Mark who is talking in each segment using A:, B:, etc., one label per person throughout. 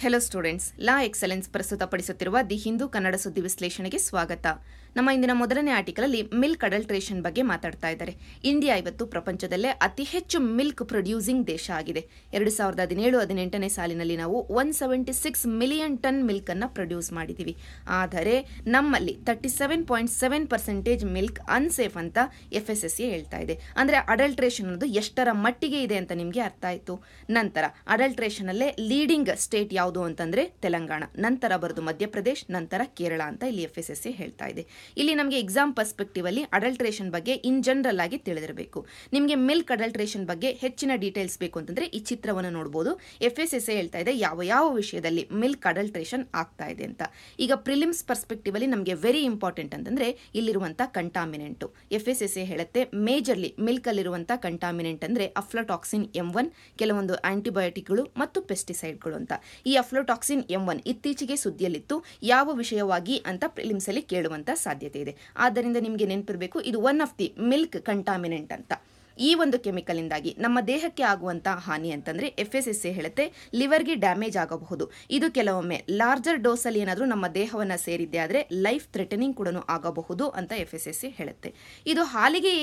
A: Hello students, la excellence ಪ್ರಸ್ತುತಪಡಿಸುತ್ತಿರುವ the Hindu Kannada ಸುದ್ದಿ ವಿಶ್ಲೇಷಣೆಗೆ ಸ್ವಾಗತ. ನಮ್ಮ ಇಂದಿನ ಮೊದಲನೇ ಆರ್ಟಿಕಲ್ ಅಲ್ಲಿ ಮಿಲ್ಕ್ ಅಡಲ್ಟ್ರೇಷನ್ ಬಗ್ಗೆ ಮಾತಾಡ್ತಾ ಇದ್ದಾರೆ. ಇಂಡಿಯಾ ಇವತ್ತು ಪ್ರಪಂಚದಲ್ಲೇ ಅತಿ ಹೆಚ್ಚು ಮಿಲ್ಕ್ ಪ್ರೊಡ್ಯೂಸಿಂಗ್ ದೇಶ ಆಗಿದೆ. 2017-18ನೇ ಸಾಲಿನಲ್ಲಿ ನಾವು 176 ಮಿಲಿಯನ್ ಟನ್ ಮಿಲ್ಕ್ ಅನ್ನ ಪ್ರೊಡ್ಯೂಸ್ ಮಾಡಿದೀವಿ. ಆದರೆ ನಮ್ಮಲ್ಲಿ 37.7% ಮಿಲ್ಕ್ ಅನ್ಸೇಫ್ ಅಂತ FSSAI ಹೇಳ್ತಾ ಇದೆ. ಅಂದ್ರೆ ಅಡಲ್ಟ್ರೇಷನ್ ಅನ್ನೋದು ಎಷ್ಟರ ಮಟ್ಟಿಗೆ ಇದೆ ಅಂತ ನಿಮ್ಗೆ ಅರ್ಥ ಆಯ್ತು. ನಂತರ ಅಡಲ್ಟ್ರೇಷನ್ ಅಲ್ಲೇ ಲೀಡಿಂಗ್ ಸ್ಟೇಟ್ ಯಾವುದು ಅಂತಂದ್ರೆ ತೆಲಂಗಾಣ, ನಂತರ ಬರೋದು ಮಧ್ಯಪ್ರದೇಶ್, ನಂತರ ಕೇರಳ ಅಂತ ಇಲ್ಲಿ FSSAI ಹೇಳ್ತಾ ಇದೆ. ಇಲ್ಲಿ ನಮಗೆ ಎಕ್ಸಾಮ್ ಪರ್ಸ್ಪೆಕ್ಟಿವ್ ಅಲ್ಲಿ ಅಡಲ್ಟ್ರೇಷನ್ ಬಗ್ಗೆ ಇನ್ ಜನರಲ್ ಆಗಿ ತಿಳಿದಿರಬೇಕು. ನಿಮಗೆ ಮಿಲ್ಕ್ ಅಡಲ್ಟ್ರೇಷನ್ ಬಗ್ಗೆ ಹೆಚ್ಚಿನ ಡೀಟೇಲ್ಸ್ ಬೇಕು ಅಂತಂದ್ರೆ ಈ ಚಿತ್ರವನ್ನು ನೋಡಬಹುದು. FSSAI ಹೇಳ್ತಾ ಇದೆ ಯಾವ ವಿಷಯದಲ್ಲಿ ಮಿಲ್ಕ್ ಅಡಲ್ಟ್ರೇಷನ್ ಆಗ್ತಾ ಇದೆ ಅಂತ. ಈಗ ಪ್ರಿಲಿಮ್ಸ್ ಪರ್ಸ್ಪೆಕ್ಟಿವ್ ಅಲ್ಲಿ ನಮಗೆ ವೆರಿ ಇಂಪಾರ್ಟೆಂಟ್ ಅಂತಂದ್ರೆ ಇಲ್ಲಿರುವಂತಹ ಕಂಟಾಮಿನೆಂಟ್. FSSAI ಹೇಳುತ್ತೆ ಮೇಜರ್ಲಿ ಮಿಲ್ಕ್ ಅಲ್ಲಿರುವಂತಹ ಕಂಟಾಮಿನೆಂಟ್ ಅಂದ್ರೆ ಅಫ್ಲಟಾಕ್ಸಿನ್ M1, ಕೆಲವೊಂದು ಆಂಟಿಬಯೋಟಿಕ್ಗಳು ಮತ್ತು ಪೆಸ್ಟಿಸೈಡ್ಗಳು ಅಂತ. ಈ ಅಫ್ಲಟಾಕ್ಸಿನ್ M1 ಇತ್ತೀಚೆಗೆ ಸುದ್ದಿಯಲ್ಲಿತ್ತು. ಯಾವ ವಿಷಯವಾಗಿ ಅಂತ ಪ್ರಿಲಿಮ್ಸ್ ಅಲ್ಲಿ ಕೇಳುವಂತ ಸಾಧ್ಯತೆ ಇದೆ. ಆದ್ದರಿಂದ ನಿಮಗೆ ನೆನಪಿರಬೇಕು, ಇದು one of the milk contaminant ಅಂತ. ಈ ಒಂದು ಕೆಮಿಕಲ್ ಇಂದಾಗಿ ನಮ್ಮ ದೇಹಕ್ಕೆ ಆಗುವಂತಹ ಹಾನಿ ಅಂತಂದ್ರೆ FSSAI ಹೇಳುತ್ತೆ ಲಿವರ್ಗೆ ಡ್ಯಾಮೇಜ್ ಆಗಬಹುದು. ಇದು ಕೆಲವೊಮ್ಮೆ ಲಾರ್ಜರ್ ಡೋಸ್ ಅಲ್ಲಿ ಏನಾದರೂ ನಮ್ಮ ದೇಹವನ್ನ ಸೇರಿದ್ದೆ ಆದ್ರೆ ಲೈಫ್ ಥ್ರೆಟನಿಂಗ್ ಕೂಡ ಆಗಬಹುದು ಅಂತ FSSAI ಹೇಳುತ್ತೆ. ಇದು ಹಾಲಿಗೆ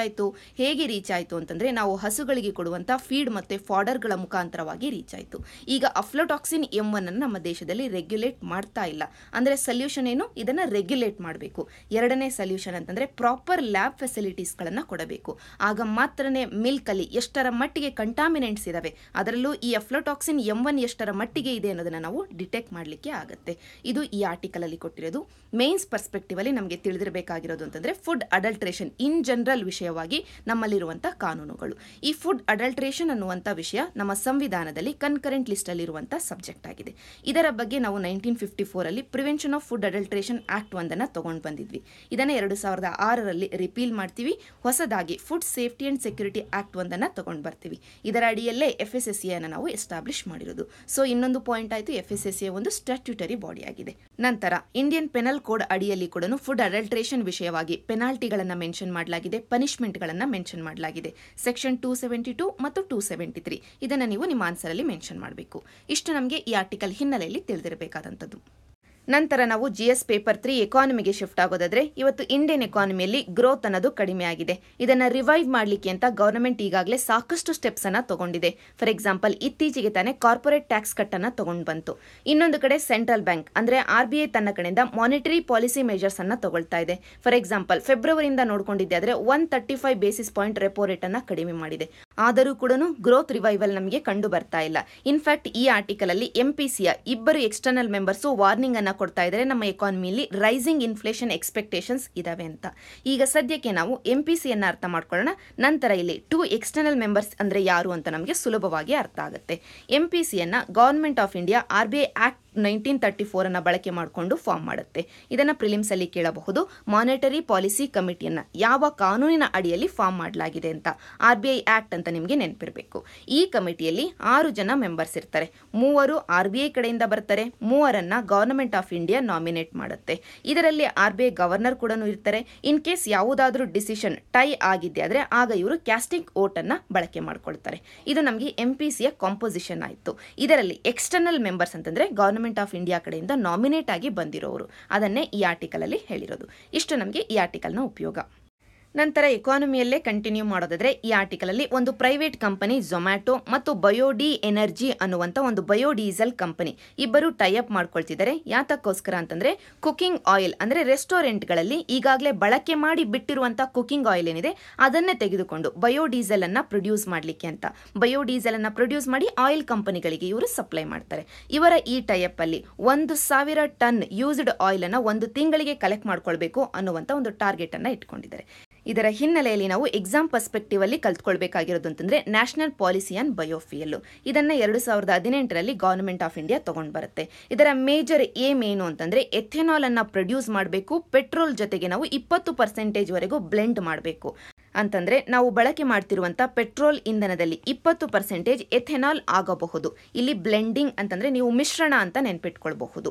A: ಹೇಗೆ ರೀಚ್ ಆಯ್ತು ಅಂತಂದ್ರೆ ನಾವು ಹಸುಗಳಿಗೆ ಕೊಡುವಂತಹ ಫೀಡ್ ಮತ್ತೆ ಫಾಡರ್ಗಳ ಮುಖಾಂತರವಾಗಿ ರೀಚ್ ಆಯ್ತು. ಈಗ ಅಫ್ಲಟಾಕ್ಸಿನ್ M1 ಅನ್ನು ನಮ್ಮ ದೇಶದಲ್ಲಿ ರೆಗ್ಯುಲೇಟ್ ಮಾಡ್ತಾ ಇಲ್ಲ. ಅಂದ್ರೆ ಸೊಲ್ಯೂಷನ್ ಏನು, ಇದನ್ನ ರೆಗ್ಯುಲೇಟ್ ಮಾಡಬೇಕು. ಎರಡನೇ ಸೊಲ್ಯೂಷನ್ ಅಂತಂದ್ರೆ ಪ್ರಾಪರ್ ಲ್ಯಾಬ್ ಫೆಸಿಲಿಟೀಸ್ ಗಳನ್ನ ಕೊಡಬೇಕು. ಆಗ ಮಾತ್ರನೇ ಮಿಲ್ಕ್ ಅಲ್ಲಿ ಎಷ್ಟರ ಮಟ್ಟಿಗೆ ಕಂಟಾಮಿನೆಂಟ್ಸ್ ಇದಾವೆ, ಅದರಲ್ಲೂ ಈ ಅಫ್ಲಟಾಕ್ಸಿನ್ M1 ಎಷ್ಟರ ಮಟ್ಟಿಗೆ ಇದೆ ಅನ್ನೋದನ್ನ ನಾವು ಡಿಟೆಕ್ಟ್ ಮಾಡಲಿಕ್ಕೆ ಆಗುತ್ತೆ. ಇದು ಈ ಆರ್ಟಿಕಲ್ ಅಲ್ಲಿ ಕೊಟ್ಟಿರೋದು. ಮೇನ್ಸ್ ಪರ್ಸ್ಪೆಕ್ಟಿವ್ ಅಲ್ಲಿ ನಮಗೆ ತಿಳಿದಿರಬೇಕಾಗಿರೋದು ಅಂತಂದ್ರೆ ಫುಡ್ ಅಡಲ್ಟ್ರೇಷನ್ ಇನ್ ಜನರಲ್ ವಿಷಯವಾಗಿ ನಮ್ಮಲ್ಲಿರುವಂತಹ ಕಾನೂನುಗಳು. ಈ ಫುಡ್ ಅಡಲ್ಟ್ರೇಷನ್ ಅನ್ನುವಂಥ ವಿಷಯ ನಮ್ಮ ಸಂವಿಧಾನದಲ್ಲಿ ಕನ್ಕರೆಂಟ್ ಲಿಸ್ಟ್ ಅಲ್ಲಿ ಇರುವಂತಹ ಸಬ್ಜೆಕ್ಟ್ ಆಗಿದೆ. ಇದರ ಬಗ್ಗೆ ನಾವು 1954 ಅಲ್ಲಿ prevention of food adulteration act ಒಂದನ್ನು ತಗೊಂಡು ಬಂದಿದ್ವಿ. ಇದನ್ನ 2006ರಲ್ಲಿ ರಿಪೀಲ್ ಮಾಡ್ತೀವಿ. ಹೊಸದಾಗಿ food safety and security act ಒಂದನ್ನು ತಗೊಂಡು ಬರ್ತೀವಿ. ಇದರ ಅಡಿಯಲ್ಲೇ FSSAI ಅನ್ನು ನಾವು ಎಸ್ಟಾಬ್ಲಿಷ್ ಮಾಡಿರೋದು. ಸೊ ಇನ್ನೊಂದು ಪಾಯಿಂಟ್ ಆಯ್ತು, FSSAI ಒಂದು ಸ್ಟ್ಯಾಟ್ಯೂಟರಿ ಬಾಡಿ ಆಗಿದೆ. ನಂತರ ಇಂಡಿಯನ್ ಪೆನಲ್ ಕೋಡ್ ಅಡಿಯಲ್ಲಿ ಕೂಡ ಫುಡ್ ಅಡಲ್ಟ್ರೇಷನ್ ವಿಷಯವಾಗಿ ಪೆನಾಲ್ಟಿಗಳನ್ನ ಮೆನ್ಷನ್ ಮಾಡಲಾಗಿದೆ, ಪನಿಷ್ಮೆಂಟ್ ಗಳನ್ನ ಮೆನ್ಷನ್ ಮಾಡಲಾಗಿದೆ. ಸೆಕ್ಷನ್ 272 ಮತ್ತು 273 ಇದನ್ನ ನೀವು ನಿಮ್ಮ ಆನ್ಸರ್ ಅಲ್ಲಿ ಮೆನ್ಷನ್ ಮಾಡಬೇಕು. ಇಷ್ಟು ನಮಗೆ ಈ ಆರ್ಟಿಕಲ್ ಹಿನ್ನೆಲೆಯಲ್ಲಿ ತಿಳಿದಿರಬೇಕಾದಂಥದ್ದು. ನಂತರ ನಾವು GS ಪೇಪರ್ 3 ಎಕಾನಮಿಗೆ ಶಿಫ್ಟ್ ಆಗೋದಾದ್ರೆ ಇವತ್ತು ಇಂಡಿಯನ್ ಎಕಾನಮಿಯಲ್ಲಿ ಗ್ರೋತ್ ಅನ್ನೋದು ಕಡಿಮೆ ಆಗಿದೆ. ಇದನ್ನ ರಿವೈವ್ ಮಾಡಲಿಕ್ಕೆ ಅಂತ ಗವರ್ನಮೆಂಟ್ ಈಗಾಗಲೇ ಸಾಕಷ್ಟು ಸ್ಟೆಪ್ಸ್ ಅನ್ನ ತಗೊಂಡಿದೆ. ಫಾರ್ ಎಕ್ಸಾಂಪಲ್ ಇತ್ತೀಚೆಗೆ ತಾನೇ ಕಾರ್ಪೊರೇಟ್ ಟ್ಯಾಕ್ಸ್ ಕಟ್ ಅನ್ನ ತಗೊಂಡು ಬಂತು. ಇನ್ನೊಂದು ಕಡೆ ಸೆಂಟ್ರಲ್ ಬ್ಯಾಂಕ್ ಅಂದ್ರೆ RBI ತನ್ನ ಕಡೆಯಿಂದ ಮಾನಿಟರಿ ಪಾಲಿಸಿ ಮೆಜರ್ಸ್ ಅನ್ನ ತಗೊಳ್ತಾ ಇದೆ. ಫಾರ್ ಎಕ್ಸಾಂಪಲ್ ಫೆಬ್ರವರಿಯಿಂದ ನೋಡ್ಕೊಂಡಿದ್ದೆ ಆದ್ರೆ 135 ಬೇಸಿಸ್ ಪಾಯಿಂಟ್ ರೆಪೋ ರೇಟ್ ಅನ್ನ ಕಡಿಮೆ ಮಾಡಿದೆ. ಆದರೂ ಕೂಡ ಗ್ರೋತ್ ರಿವೈವಲ್ ನಮಗೆ ಕಂಡು ಬರ್ತಾ ಇಲ್ಲ. ಇನ್ಫ್ಯಾಕ್ಟ್ ಈ ಆರ್ಟಿಕಲ್ ಅಲ್ಲಿ MPCಯ ಇಬ್ಬರು ಎಕ್ಸ್ಟರ್ನಲ್ ಮೆಂಬರ್ಸ್ ವಾರ್ನಿಂಗ್ ಅನ್ನ ಕೊಡ್ತಾ ಇದ್ದಾರೆ, ನಮ್ಮ ಎಕಾನಮಿಯಲ್ಲಿ ರೈಸಿಂಗ್ ಇನ್ಫ್ಲೇಷನ್ ಎಕ್ಸ್ಪೆಕ್ಟೇಷನ್ಸ್ ಇದಾವೆ ಅಂತ. ಈಗ ಸದ್ಯಕ್ಕೆ ನಾವು MPCಯನ್ನ ಅರ್ಥ ಮಾಡ್ಕೊಳ್ಳೋಣ. ನಂತರ ಇಲ್ಲಿ 2 ಎಕ್ಸ್ಟರ್ನಲ್ ಮೆಂಬರ್ಸ್ ಅಂದ್ರೆ ಯಾರು ಅಂತ ನಮಗೆ ಸುಲಭವಾಗಿ ಅರ್ಥ ಆಗುತ್ತೆ. MPCಯನ್ನ government of India RBI act 1934 ಅನ್ನ ಬಳಕೆ ಮಾಡಿಕೊಂಡು ಫಾರ್ಮ್ ಮಾಡುತ್ತೆ. ಇದನ್ನ ಪ್ರಿಲಿಮ್ಸ್ ಅಲ್ಲಿ ಕೇಳಬಹುದು. ಮಾನಿಟರಿ ಪಾಲಿಸಿ ಕಮಿಟಿಯನ್ನ ಯಾವ ಕಾನೂನಿನ ಅಡಿಯಲ್ಲಿ ಫಾರ್ಮ್ ಮಾಡಲಾಗಿದೆ ಅಂತ RBI ಆಕ್ಟ್ ಅಂತ ನಿಮಗೆ ನೆನಪಿರಬೇಕು. ಈ ಕಮಿಟಿಯಲ್ಲಿ 6 ಜನ ಮೆಂಬರ್ಸ್ ಇರ್ತಾರೆ. 3 RBI ಕಡೆಯಿಂದ ಬರ್ತಾರೆ, 3ರನ್ನ ಗವರ್ನಮೆಂಟ್ ಆಫ್ ಇಂಡಿಯಾ ನಾಮಿನೇಟ್ ಮಾಡುತ್ತೆ. ಇದರಲ್ಲಿ RBI ಗವರ್ನರ್ ಕೂಡ ಇರ್ತಾರೆ. ಇನ್ ಕೇಸ್ ಯಾವುದಾದ್ರೂ ಡಿಸಿಷನ್ ಟೈ ಆಗಿದ್ದೆ ಆದ್ರೆ ಆಗ ಇವರು ಕ್ಯಾಸ್ಟಿಂಗ್ ವೋಟ್ ಅನ್ನ ಬಳಕೆ ಮಾಡ್ಕೊಳ್ತಾರೆ. ಇದು ನಮಗೆ MPCಯ ಕಾಂಪೋಸಿಷನ್ ಆಯಿತು. ಇದರಲ್ಲಿ ಎಕ್ಸ್ಟರ್ನಲ್ ಮೆಂಬರ್ಸ್ ಅಂತಂದ್ರೆ ಗವರ್ನಮೆಂಟ್ ಆಫ್ ಇಂಡಿಯಾ ಕಡೆಯಿಂದ ನಾಮಿನೇಟ್ ಆಗಿ ಬಂದಿರೋರು. ಅದನ್ನೇ ಈ ಆರ್ಟಿಕಲ್ ಅಲ್ಲಿ ಹೇಳಿರೋದು. ಇಷ್ಟು ನಮಗೆ ಈ ಆರ್ಟಿಕಲ್ನ ಉಪಯೋಗ. ನಂತರ ಎಕಾನಮಿಯಲ್ಲೇ ಕಂಟಿನ್ಯೂ ಮಾಡೋದಾದ್ರೆ ಈ ಆರ್ಟಿಕಲ್ ಅಲ್ಲಿ ಒಂದು ಪ್ರೈವೇಟ್ ಕಂಪನಿ ಝೊಮ್ಯಾಟೊ ಮತ್ತು ಬಯೋಡಿ ಎನರ್ಜಿ ಅನ್ನುವಂತ ಒಂದು ಬಯೋಡೀಸೆಲ್ ಕಂಪನಿ ಇಬ್ಬರು ಟೈ ಅಪ್ ಮಾಡ್ಕೊಳ್ತಿದ್ದಾರೆ. ಯಾತಕ್ಕೋಸ್ಕರ ಅಂತಂದ್ರೆ ಕುಕಿಂಗ್ ಆಯಿಲ್ ಅಂದ್ರೆ ರೆಸ್ಟೋರೆಂಟ್ಗಳಲ್ಲಿ ಈಗಾಗಲೇ ಬಳಕೆ ಮಾಡಿ ಬಿಟ್ಟಿರುವಂತಹ ಕುಕಿಂಗ್ ಆಯಿಲ್ ಏನಿದೆ ಅದನ್ನೇ ತೆಗೆದುಕೊಂಡು ಬಯೋಡೀಸೆಲ್ ಅನ್ನ ಪ್ರೊಡ್ಯೂಸ್ ಮಾಡ್ಲಿಕ್ಕೆ ಅಂತ ಬಯೋಡೀಸೆಲ್ ಅನ್ನ ಪ್ರೊಡ್ಯೂಸ್ ಮಾಡಿ ಆಯಿಲ್ ಕಂಪನಿಗಳಿಗೆ ಇವರು ಸಪ್ಲೈ ಮಾಡ್ತಾರೆ. ಇವರ ಈ ಟೈ ಅಪ್ ಅಲ್ಲಿ 1,000 ಟನ್ ಯೂಸ್ಡ್ ಆಯಿಲ್ ಅನ್ನ ಒಂದು ತಿಂಗಳಿಗೆ ಕಲೆಕ್ಟ್ ಮಾಡ್ಕೊಳ್ಬೇಕು ಅನ್ನುವಂತ ಒಂದು ಟಾರ್ಗೆಟ್ ಅನ್ನ ಇಟ್ಕೊಂಡಿದ್ದಾರೆ. ಇದರ ಹಿನ್ನೆಲೆಯಲ್ಲಿ ನಾವು ಎಕ್ಸಾಮ್ ಪರ್ಸ್ಪೆಕ್ಟಿವ್ ಅಲ್ಲಿ ಕಲ್ತ್ಕೊಳ್ಬೇಕಾಗಿರೋದು ಅಂತಂದ್ರೆ ನ್ಯಾಷನಲ್ ಪಾಲಿಸಿ ಆನ್ ಬಯೋಫಿಯಲ್. ಇದನ್ನ 2018ರಲ್ಲಿ ಗವರ್ನಮೆಂಟ್ ಆಫ್ ಇಂಡಿಯಾ ತಗೊಂಡ್ ಬರುತ್ತೆ. ಇದರ ಮೇಜರ್ ಏಮ್ ಏನು ಅಂತಂದ್ರೆ ಎಥೆನಾಲ್ ಅನ್ನ ಪ್ರೊಡ್ಯೂಸ್ ಮಾಡಬೇಕು, ಪೆಟ್ರೋಲ್ ಜೊತೆಗೆ ನಾವು 20% ವರೆಗೂ ಬ್ಲೆಂಡ್ ಮಾಡಬೇಕು. ಅಂತಂದ್ರೆ ನಾವು ಬಳಕೆ ಮಾಡ್ತಿರುವಂತಹ ಪೆಟ್ರೋಲ್ ಇಂಧನದಲ್ಲಿ 20% ಎಥೆನಾಲ್ ಆಗಬಹುದು. ಇಲ್ಲಿ ಬ್ಲೆಂಡಿಂಗ್ ಅಂತಂದ್ರೆ ನೀವು ಮಿಶ್ರಣ ಅಂತ ನೆನ್ಪಿಟ್ಕೊಳ್ಬಹುದು.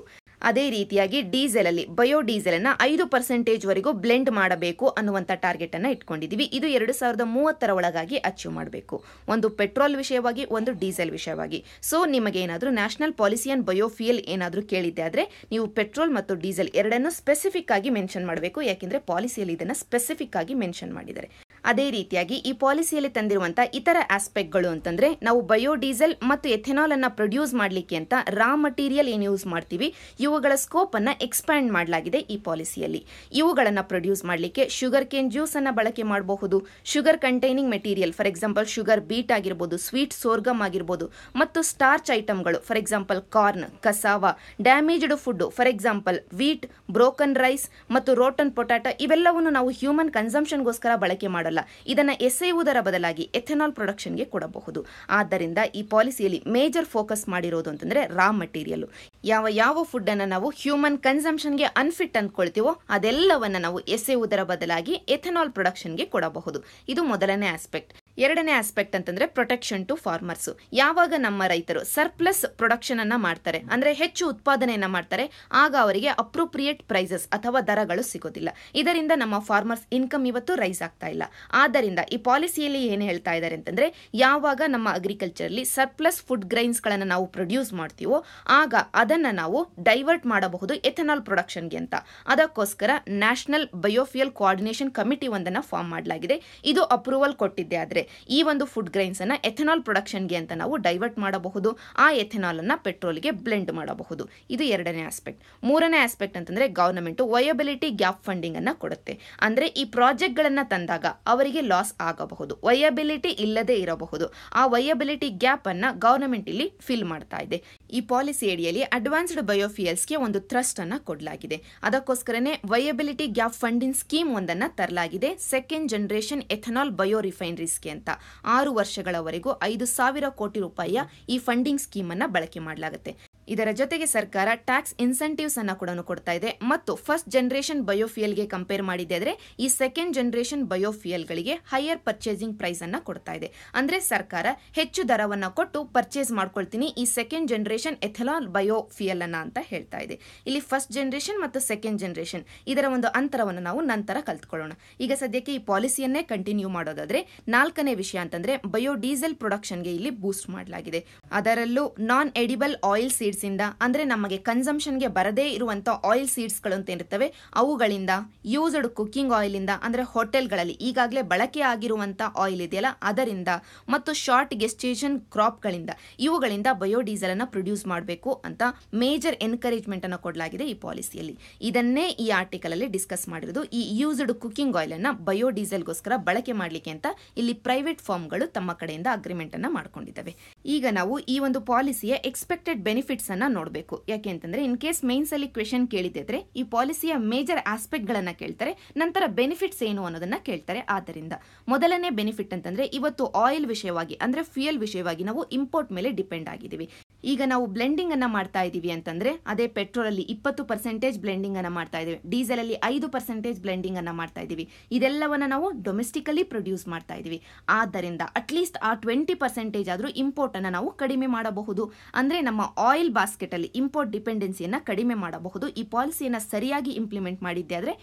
A: ಅದೇ ರೀತಿಯಾಗಿ ಡೀಸೆಲ್ ಅಲ್ಲಿ ಬಯೋಡೀಸೆಲ್ ಅನ್ನ 5% ವರೆಗೂ ಬ್ಲೆಂಡ್ ಮಾಡಬೇಕು ಅನ್ನುವಂತ ಟಾರ್ಗೆಟ್ ಅನ್ನ ಇಟ್ಕೊಂಡಿದೀವಿ. ಇದು 2030 ಒಳಗಾಗಿ ಅಚೀವ್ ಮಾಡಬೇಕು. ಒಂದು ಪೆಟ್ರೋಲ್ ವಿಷಯವಾಗಿ, ಒಂದು ಡೀಸೆಲ್ ವಿಷಯವಾಗಿ. ಸೊ ನಿಮಗೆ ಏನಾದರೂ ನ್ಯಾಷನಲ್ ಪಾಲಿಸಿ ಆನ್ ಬಯೋಫ್ಯೂಯಲ್ ಏನಾದರೂ ಕೇಳಿದ್ದೆ ಆದ್ರೆ ನೀವು ಪೆಟ್ರೋಲ್ ಮತ್ತು ಡೀಸೆಲ್ ಎರಡನ್ನೂ ಸ್ಪೆಸಿಫಿಕ್ ಆಗಿ ಮೆನ್ಷನ್ ಮಾಡಬೇಕು. ಯಾಕೆಂದ್ರೆ ಪಾಲಿಸಿಯಲ್ಲಿ ಇದನ್ನ ಸ್ಪೆಸಿಫಿಕ್ ಆಗಿ ಮೆನ್ಷನ್ ಮಾಡಿದ್ದಾರೆ. ಅದೇ ರೀತಿಯಾಗಿ ಈ ಪಾಲಿಸಿಯಲ್ಲಿ ತಂದಿರುವಂತಹ ಇತರ ಆಸ್ಪೆಕ್ಟ್ಗಳು ಅಂತಂದ್ರೆ ನಾವು ಬಯೋಡೀಸೆಲ್ ಮತ್ತು ಎಥೆನಾಲ್ ಅನ್ನ ಪ್ರೊಡ್ಯೂಸ್ ಮಾಡಲಿಕ್ಕೆ ಅಂತ ರಾ ಮಟೀರಿಯಲ್ ಏನು ಯೂಸ್ ಮಾಡ್ತೀವಿ ಇವುಗಳ ಸ್ಕೋಪ್ ಅನ್ನ ಎಕ್ಸ್ಪ್ಯಾಂಡ್ ಮಾಡಲಾಗಿದೆ ಈ ಪಾಲಿಸಿಯಲ್ಲಿ. ಇವುಗಳನ್ನ ಪ್ರೊಡ್ಯೂಸ್ ಮಾಡಲಿಕ್ಕೆ ಶುಗರ್ ಕೇನ್ ಜ್ಯೂಸ್ ಅನ್ನ ಬಳಕೆ ಮಾಡಬಹುದು. Sugar containing material for example sugar beet ಆಗಿರಬಹುದು, ಸ್ವೀಟ್ ಸೋರ್ಗಮ್ ಆಗಿರಬಹುದು, ಮತ್ತು ಸ್ಟಾರ್ಚ್ ಐಟಮ್ಗಳು for example corn, cassava, damaged food for example wheat, broken rice ಮತ್ತು ರೋಟನ್ ಪೊಟ್ಯಾಟೊ ಇವೆಲ್ಲವನ್ನು ನಾವು ಹ್ಯೂಮನ್ ಕನ್ಸಂಪ್ಷನ್ಗೋಸ್ಕರ ಬಳಕೆ ಮಾಡಲ್ಲ. ಇದನ್ನ ಎಸೆಯುವುದರ ಬದಲಾಗಿ ಎಥೆನಾಲ್ ಪ್ರೊಡಕ್ಷನ್ಗೆ ಕೊಡಬಹುದು. ಆದ್ದರಿಂದ ಈ ಪಾಲಿಸಿಯಲ್ಲಿ ಮೇಜರ್ ಫೋಕಸ್ ಮಾಡಿರೋದು ಅಂತಂದ್ರೆ ರಾ ಮಟೀರಿಯಲ್. ಯಾವ ಫುಡ್ ಅನ್ನ ನಾವು ಹ್ಯೂಮನ್ ಕನ್ಸಂಪ್ಷನ್ಗೆ ಅನ್ಫಿಟ್ ಅಂದ್ಕೊಳ್ತೀವೋ ಅದೆಲ್ಲವನ್ನ ನಾವು ಎಸೆಯುವುದರ ಬದಲಾಗಿ ಎಥೆನಾಲ್ ಪ್ರೊಡಕ್ಷನ್ಗೆ ಕೊಡಬಹುದು. ಇದು ಮೊದಲನೇ ಆಸ್ಪೆಕ್ಟ್. ಎರಡನೇ ಆಸ್ಪೆಕ್ಟ್ ಅಂತಂದ್ರೆ ಪ್ರೊಟೆಕ್ಷನ್ ಟು ಫಾರ್ಮರ್ಸ್. ಯಾವಾಗ ನಮ್ಮ ರೈತರು ಸರ್ಪ್ಲಸ್ ಪ್ರೊಡಕ್ಷನ್ ಅನ್ನ ಮಾಡ್ತಾರೆ ಅಂದ್ರೆ ಹೆಚ್ಚು ಉತ್ಪಾದನೆಯನ್ನ ಮಾಡ್ತಾರೆ ಆಗ ಅವರಿಗೆ ಅಪ್ರೋಪ್ರಿಯೇಟ್ ಪ್ರೈಸಸ್ ಅಥವಾ ದರಗಳು ಸಿಗೋದಿಲ್ಲ. ಇದರಿಂದ ನಮ್ಮ ಫಾರ್ಮರ್ಸ್ ಇನ್ಕಮ್ ಇವತ್ತು ರೈಸ್ ಆಗ್ತಾ ಇಲ್ಲ. ಆದ್ದರಿಂದ ಈ ಪಾಲಿಸಿಯಲ್ಲಿ ಏನು ಹೇಳ್ತಾ ಇದ್ದಾರೆ ಅಂತಂದ್ರೆ ಯಾವಾಗ ನಮ್ಮ ಅಗ್ರಿಕಲ್ಚರ್ ಅಲ್ಲಿ ಸರ್ಪ್ಲಸ್ ಫುಡ್ ಗ್ರೈನ್ಸ್ ಗಳನ್ನ ನಾವು ಪ್ರೊಡ್ಯೂಸ್ ಮಾಡ್ತೀವೋ ಆಗ ಅದನ್ನ ನಾವು ಡೈವರ್ಟ್ ಮಾಡಬಹುದು ಎಥೆನಾಲ್ ಪ್ರೊಡಕ್ಷನ್ಗೆ ಅಂತ. ಅದಕ್ಕೋಸ್ಕರ ನ್ಯಾಷನಲ್ ಬಯೋಫ್ಯೂಯಲ್ ಕೋಆರ್ಡಿನೇಷನ್ ಕಮಿಟಿ ಒಂದನ್ನ ಫಾರ್ಮ್ ಮಾಡಲಾಗಿದೆ. ಇದು ಅಪ್ರೂವಲ್ ಕೊಟ್ಟಿದ್ದೆ ಆದ್ರೆ ಈ ಒಂದು ಫುಡ್ ಗ್ರೈನ್ಸ್ ಅನ್ನ ಎಥೆನಾಲ್ ಪ್ರೊಡಕ್ಷನ್ಗೆ ಅಂತ ನಾವು ಡೈವರ್ಟ್ ಮಾಡಬಹುದು. ಆ ಎಥೆನಾಲ್ ಅನ್ನ ಪೆಟ್ರೋಲ್ಗೆ ಬ್ಲೆಂಡ್ ಮಾಡಬಹುದು. ಇದು ಎರಡನೇ ಆಸ್ಪೆಕ್ಟ್. ಮೂರನೇ ಆಸ್ಪೆಕ್ಟ್ ಅಂತಂದ್ರೆ ಗವರ್ನಮೆಂಟ್ ವಯಬಿಲಿಟಿ ಗ್ಯಾಪ್ ಫಂಡಿಂಗ್ ಅನ್ನ ಕೊಡುತ್ತೆ. ಅಂದ್ರೆ ಈ ಪ್ರಾಜೆಕ್ಟ್ ಗಳನ್ನ ತಂದಾಗ ಅವರಿಗೆ ಲಾಸ್ ಆಗಬಹುದು, ವಯಬಿಲಿಟಿ ಇಲ್ಲದೆ ಇರಬಹುದು. ಆ ವಯಬಿಲಿಟಿ ಗ್ಯಾಪ್ ಅನ್ನ ಗವರ್ನಮೆಂಟ್ ಇಲ್ಲಿ ಫಿಲ್ ಮಾಡ್ತಾ ಇದೆ. ಈ ಪಾಲಿಸಿ ಅಡಿಯಲ್ಲಿ ಅಡ್ವಾನ್ಸ್ಡ್ ಬಯೋಫ್ಯೂಯಲ್ಸ್ಗೆ ಒಂದು ಥ್ರಸ್ಟ್ ಅನ್ನ ಕೊಡಲಾಗಿದೆ. ಅದಕ್ಕೋಸ್ಕರನೇ ವಯಬಿಲಿಟಿ ಗ್ಯಾಪ್ ಫಂಡಿಂಗ್ ಸ್ಕೀಮ್ ಒಂದನ್ನ ತರಲಾಗಿದೆ. ಸೆಕೆಂಡ್ ಜನರೇಷನ್ ಎಥೆನಾಲ್ ಬಯೋ ರಿಫೈನರೀಸ್ಗೆ ಅಂತ 6 ವರ್ಷಗಳವರೆಗೂ 5,000 ಕೋಟಿ ರೂಪಾಯಿಯ ಈ ಫಂಡಿಂಗ್ ಸ್ಕೀಮ್ ಅನ್ನ ಬಳಕೆ ಮಾಡಲಾಗುತ್ತೆ. ಇದರ ಜೊತೆಗೆ ಸರ್ಕಾರ ಟ್ಯಾಕ್ಸ್ ಇನ್ಸೆಂಟಿವ್ಸ್ ಅನ್ನ ಕೂಡ ಕೊಡ್ತಾ ಇದೆ. ಮತ್ತು ಫಸ್ಟ್ ಜನರೇಷನ್ ಬಯೋಫ್ಯೂಯಲ್ಗೆ ಕಂಪೇರ್ ಮಾಡಿದ್ರೆ ಈ ಸೆಕೆಂಡ್ ಜನರೇಷನ್ ಬಯೋಫ್ಯೂಯಲ್ಗಳಿಗೆ ಹೈಯರ್ ಪರ್ಚೇಸಿಂಗ್ ಪ್ರೈಸ್ ಅನ್ನ ಕೊಡ್ತಾ ಇದೆ. ಅಂದ್ರೆ ಸರ್ಕಾರ ಹೆಚ್ಚು ದರವನ್ನ ಕೊಟ್ಟು ಪರ್ಚೇಸ್ ಮಾಡ್ಕೊಳ್ತೀನಿ ಈ ಸೆಕೆಂಡ್ ಜನರೇಷನ್ ಎಥೆನಾಲ್ ಬಯೋಫ್ಯೂಯಲ್ ಅನ್ನ ಅಂತ ಹೇಳ್ತಾ ಇದೆ. ಇಲ್ಲಿ ಫಸ್ಟ್ ಜನರೇಷನ್ ಮತ್ತು ಸೆಕೆಂಡ್ ಜನರೇಷನ್ ಇದರ ಒಂದು ಅಂತರವನ್ನು ನಾವು ನಂತರ ಕಲ್ತ್ಕೊಳ್ಳೋಣ. ಈಗ ಸದ್ಯಕ್ಕೆ ಈ ಪಾಲಿಸಿಯನ್ನೇ ಕಂಟಿನ್ಯೂ ಮಾಡೋದಾದ್ರೆ ನಾಲ್ಕನೇ ವಿಷಯ ಅಂತಂದ್ರೆ ಬಯೋಡೀಸೆಲ್ ಪ್ರೊಡಕ್ಷನ್ಗೆ ಇಲ್ಲಿ ಬೂಸ್ಟ್ ಮಾಡಲಾಗಿದೆ. ಅದರಲ್ಲೂ ನಾನ್ ಎಡಿಬಲ್ ಆಯಿಲ್ ಸೀಡ್ಸ್ ಇಂದ ಅಂದ್ರೆ ನಮಗೆ ಕನ್ಸಂಪ್ಷನ್ಗೆ ಬರದೇ ಇರುವಂತ ಆಯಿಲ್ ಸೀಡ್ಸ್ ಗಳು ಅಂತ ಇರುತ್ತವೆ ಅವುಗಳಿಂದ, ಯೂಸ್ಡ್ ಕುಕಿಂಗ್ ಆಯಿಲ್ ಇಂದ ಅಂದ್ರೆ ಹೋಟೆಲ್ಗಳಲ್ಲಿ ಈಗಾಗಲೇ ಬಳಕೆ ಆಗಿರುವಂತ ಆಯಿಲ್ ಇದೆಯಲ್ಲ ಅದರಿಂದ, ಮತ್ತು ಶಾರ್ಟ್ ಗೆಸ್ಟೇಷನ್ ಕ್ರಾಪ್ ಗಳಿಂದ ಇವುಗಳಿಂದ ಬಯೋಡೀಸೆಲ್ ಅನ್ನ ಪ್ರೊಡ್ಯೂಸ್ ಮಾಡಬೇಕು ಅಂತ ಮೇಜರ್ ಎನ್ಕರೇಜ್ಮೆಂಟ್ ಅನ್ನು ಕೊಡಲಾಗಿದೆ ಈ ಪಾಲಿಸಿಯಲ್ಲಿ. ಇದನ್ನೇ ಈ ಆರ್ಟಿಕಲ್ ಅಲ್ಲಿ ಡಿಸ್ಕಸ್ ಮಾಡಿರೋದು. ಈ ಯೂಸ್ಡ್ ಕುಕಿಂಗ್ ಆಯಿಲ್ ಅನ್ನ ಬಯೋಡೀಸೆಲ್ಗೋಸ್ಕರ ಬಳಕೆ ಮಾಡಲಿಕ್ಕೆ ಅಂತ ಇಲ್ಲಿ ಪ್ರೈವೇಟ್ ಫಾರ್ಮ್ಗಳು ತಮ್ಮ ಕಡೆಯಿಂದ ಅಗ್ರಿಮೆಂಟ್ ಅನ್ನ ಮಾಡ್ಕೊಂಡಿದ್ದಾವೆ. ಈಗ ನಾವು ಈ ಒಂದು ಪಾಲಿಸಿಯ ಎಕ್ಸ್ಪೆಕ್ಟೆಡ್ ಬೆನಿಫಿಟ್ಸ್ ಅನ್ನ ನೋಡಬೇಕು. ಯಾಕೆ ಅಂತಂದ್ರೆ ಇನ್ ಕೇಸ್ ಮೇನ್ಸ್ ಅಲ್ಲಿ ಕ್ವೆಶ್ಚನ್ ಕೇಳಿದ್ರೆ ಈ ಪಾಲಿಸಿಯ ಮೇಜರ್ ಆಸ್ಪೆಕ್ಟ್ ಗಳನ್ನ ಕೇಳ್ತಾರೆ, ನಂತರ ಬೆನಿಫಿಟ್ಸ್ ಏನು ಅನ್ನೋದನ್ನ ಕೇಳ್ತಾರೆ. ಆದ್ದರಿಂದ ಮೊದಲನೇ ಬೆನಿಫಿಟ್ ಅಂತಂದ್ರೆ ಇವತ್ತು ಆಯಿಲ್ ವಿಷಯವಾಗಿ ಅಂದ್ರೆ ಫ್ಯೂಯಲ್ ವಿಷಯವಾಗಿ ನಾವು ಇಂಪೋರ್ಟ್ ಮೇಲೆ ಡಿಪೆಂಡ್ ಆಗಿದ್ದೀವಿ. ಈಗ ನಾವು ಬ್ಲೆಂಡಿಂಗ್ ಅನ್ನ ಮಾಡ್ತಾ ಇದೀವಿ ಅಂತಂದ್ರೆ ಅದೇ ಪೆಟ್ರೋಲ್ ಅಲ್ಲಿ 20% ಬ್ಲೆಂಡಿಂಗ್ ಅನ್ನ ಮಾಡ್ತಾ ಇದೀವಿ, ಡೀಸೆಲ್ ಅಲ್ಲಿ 5% ಬ್ಲೆಂಡಿಂಗ್ ಅನ್ನ ಮಾಡ್ತಾ ಇದೀವಿ. ಇದೆಲ್ಲವನ್ನ ನಾವು ಡೊಮೆಸ್ಟಿಕಲಿ ಪ್ರೊಡ್ಯೂಸ್ ಮಾಡ್ತಾ ಇದೀವಿ. ಆದ್ದರಿಂದ ಅಟ್ಲೀಸ್ಟ್ ಆ 20% ಆದ್ರೂ ಇಂಪೋರ್ಟ್ ಅನ್ನ ನಾವು ಕಡಿಮೆ ಮಾಡಬಹುದು. ಅಂದ್ರೆ ನಮ್ಮ ಆಯಿಲ್ ಬಾಸ್ಕೆಟ್ ಅಲ್ಲಿ ಇಂಪೋರ್ಟ್ ಡಿಪೆಂಡೆನ್ಸಿಯನ್ನ ಕಡಿಮೆ ಮಾಡಬಹುದು. ಈ ಪಾಲಿಸಿಯನ್ನ ಸರಿಯಾಗಿ ಇಂಪ್ಲಿಮೆಂಟ್ ಮಾಡಿದ್ದೆ ಆದ್ರೆ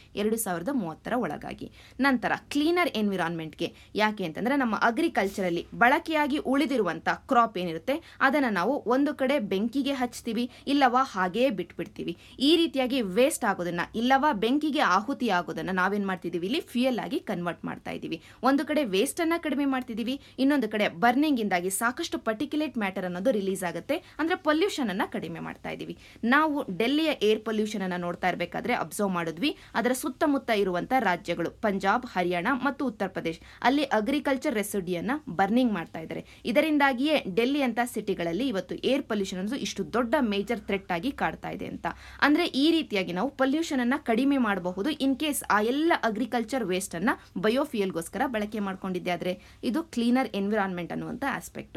A: 2030 ಒಳಗಾಗಿ. ನಂತರ ಕ್ಲೀನರ್ ಎನ್ವಿರಾನ್ಮೆಂಟ್ಗೆ, ಯಾಕೆ ಅಂತಂದ್ರೆ ನಮ್ಮ ಅಗ್ರಿಕಲ್ಚರ್ ಅಲ್ಲಿ ಬಳಕೆಯಾಗಿ ಉಳಿದಿರುವಂತ ಕ್ರಾಪ್ ಏನಿರುತ್ತೆ ಅದನ್ನ ನಾವು ಒಂದು ಕಡೆ ಬೆಂಕಿಗೆ ಹಚ್ತೀವಿ, ಇಲ್ಲವಾ ಹಾಗೇ ಬಿಟ್ಬಿಡ್ತೀವಿ. ಈ ರೀತಿಯಾಗಿ ವೇಸ್ಟ್ ಆಗೋದನ್ನ ಇಲ್ಲವಾ ಬೆಂಕಿಗೆ ಆಹುತಿ ಆಗೋದನ್ನ ನಾವೇನ್ ಮಾಡ್ತಿದೀವಿ ಇಲ್ಲಿ ಫ್ಯೂಯಲ್ ಆಗಿ ಕನ್ವರ್ಟ್ ಮಾಡ್ತಾ ಇದೀವಿ. ಒಂದು ಕಡೆ ವೇಸ್ಟ್ ಅನ್ನ ಕಡಿಮೆ ಮಾಡ್ತಿದೀವಿ, ಇನ್ನೊಂದು ಕಡೆ ಬರ್ನಿಂಗ್ ಇಂದಾಗಿ ಸಾಕಷ್ಟು ಪರ್ಟಿಕ್ಯುಲೇಟ್ ಮ್ಯಾಟರ್ ಅನ್ನೋದು ರಿಲೀಸ್ ಆಗುತ್ತೆ, ಅಂದ್ರೆ ಪೊಲ್ಯೂಷನ್ ಅನ್ನ ಕಡಿಮೆ ಮಾಡ್ತಾ ಇದೀವಿ. ನಾವು ಡೆಲ್ಲಿಯ ಏರ್ ಪೊಲ್ಯೂಷನ್ ಅನ್ನ ನೋಡ್ತಾ ಇರಬೇಕಾದ್ರೆ ಅಬ್ಸರ್ವ್ ಮಾಡಿದ್ವಿ. ಅದರ ಸುತ್ತಮುತ್ತ ಇರುವಂತಹ ರಾಜ್ಯಗಳು ಪಂಜಾಬ್, ಹರಿಯಾಣ ಮತ್ತು ಉತ್ತರ ಪ್ರದೇಶ ಅಲ್ಲಿ ಅಗ್ರಿಕಲ್ಚರ್ ರೆಸಿಡ್ಯೂಯನ್ನ ಬರ್ನಿಂಗ್ ಮಾಡ್ತಾ ಇದ್ದಾರೆ. ಇದರಿಂದಾಗಿಯೇ ಡೆಲ್ಲಿ ಅಂತ ಸಿಟಿಗಳಲ್ಲಿ ಇವತ್ತು ಏರ್ ಪೊಲ್ಯೂಷನ್ ಅನ್ನೋದು ಇಷ್ಟು ದೊಡ್ಡ ಮೇಜರ್ ಥ್ರೆಟ್ ಆಗಿ ಕಾಡ್ತಾ ಇದೆ ಅಂತ. ಅಂದ್ರೆ ಈ ರೀತಿಯಾಗಿ ನಾವು ಪೊಲ್ಯೂಷನ್ ಅನ್ನ ಕಡಿಮೆ ಮಾಡಬಹುದು ಇನ್ ಕೇಸ್ ಆ ಎಲ್ಲ ಅಗ್ರಿಕಲ್ಚರ್ ವೇಸ್ಟ್ ಅನ್ನ ಬಯೋಫ್ಯೂಯಲ್ಗೋಸ್ಕರ ಬಳಕೆ ಮಾಡ್ಕೊಂಡಿದ್ದೆ ಆದ್ರೆ. ಇದು ಕ್ಲೀನರ್ ಎನ್ವಿರಾನ್ಮೆಂಟ್ ಅನ್ನುವಂತ ಆಸ್ಪೆಕ್ಟ್.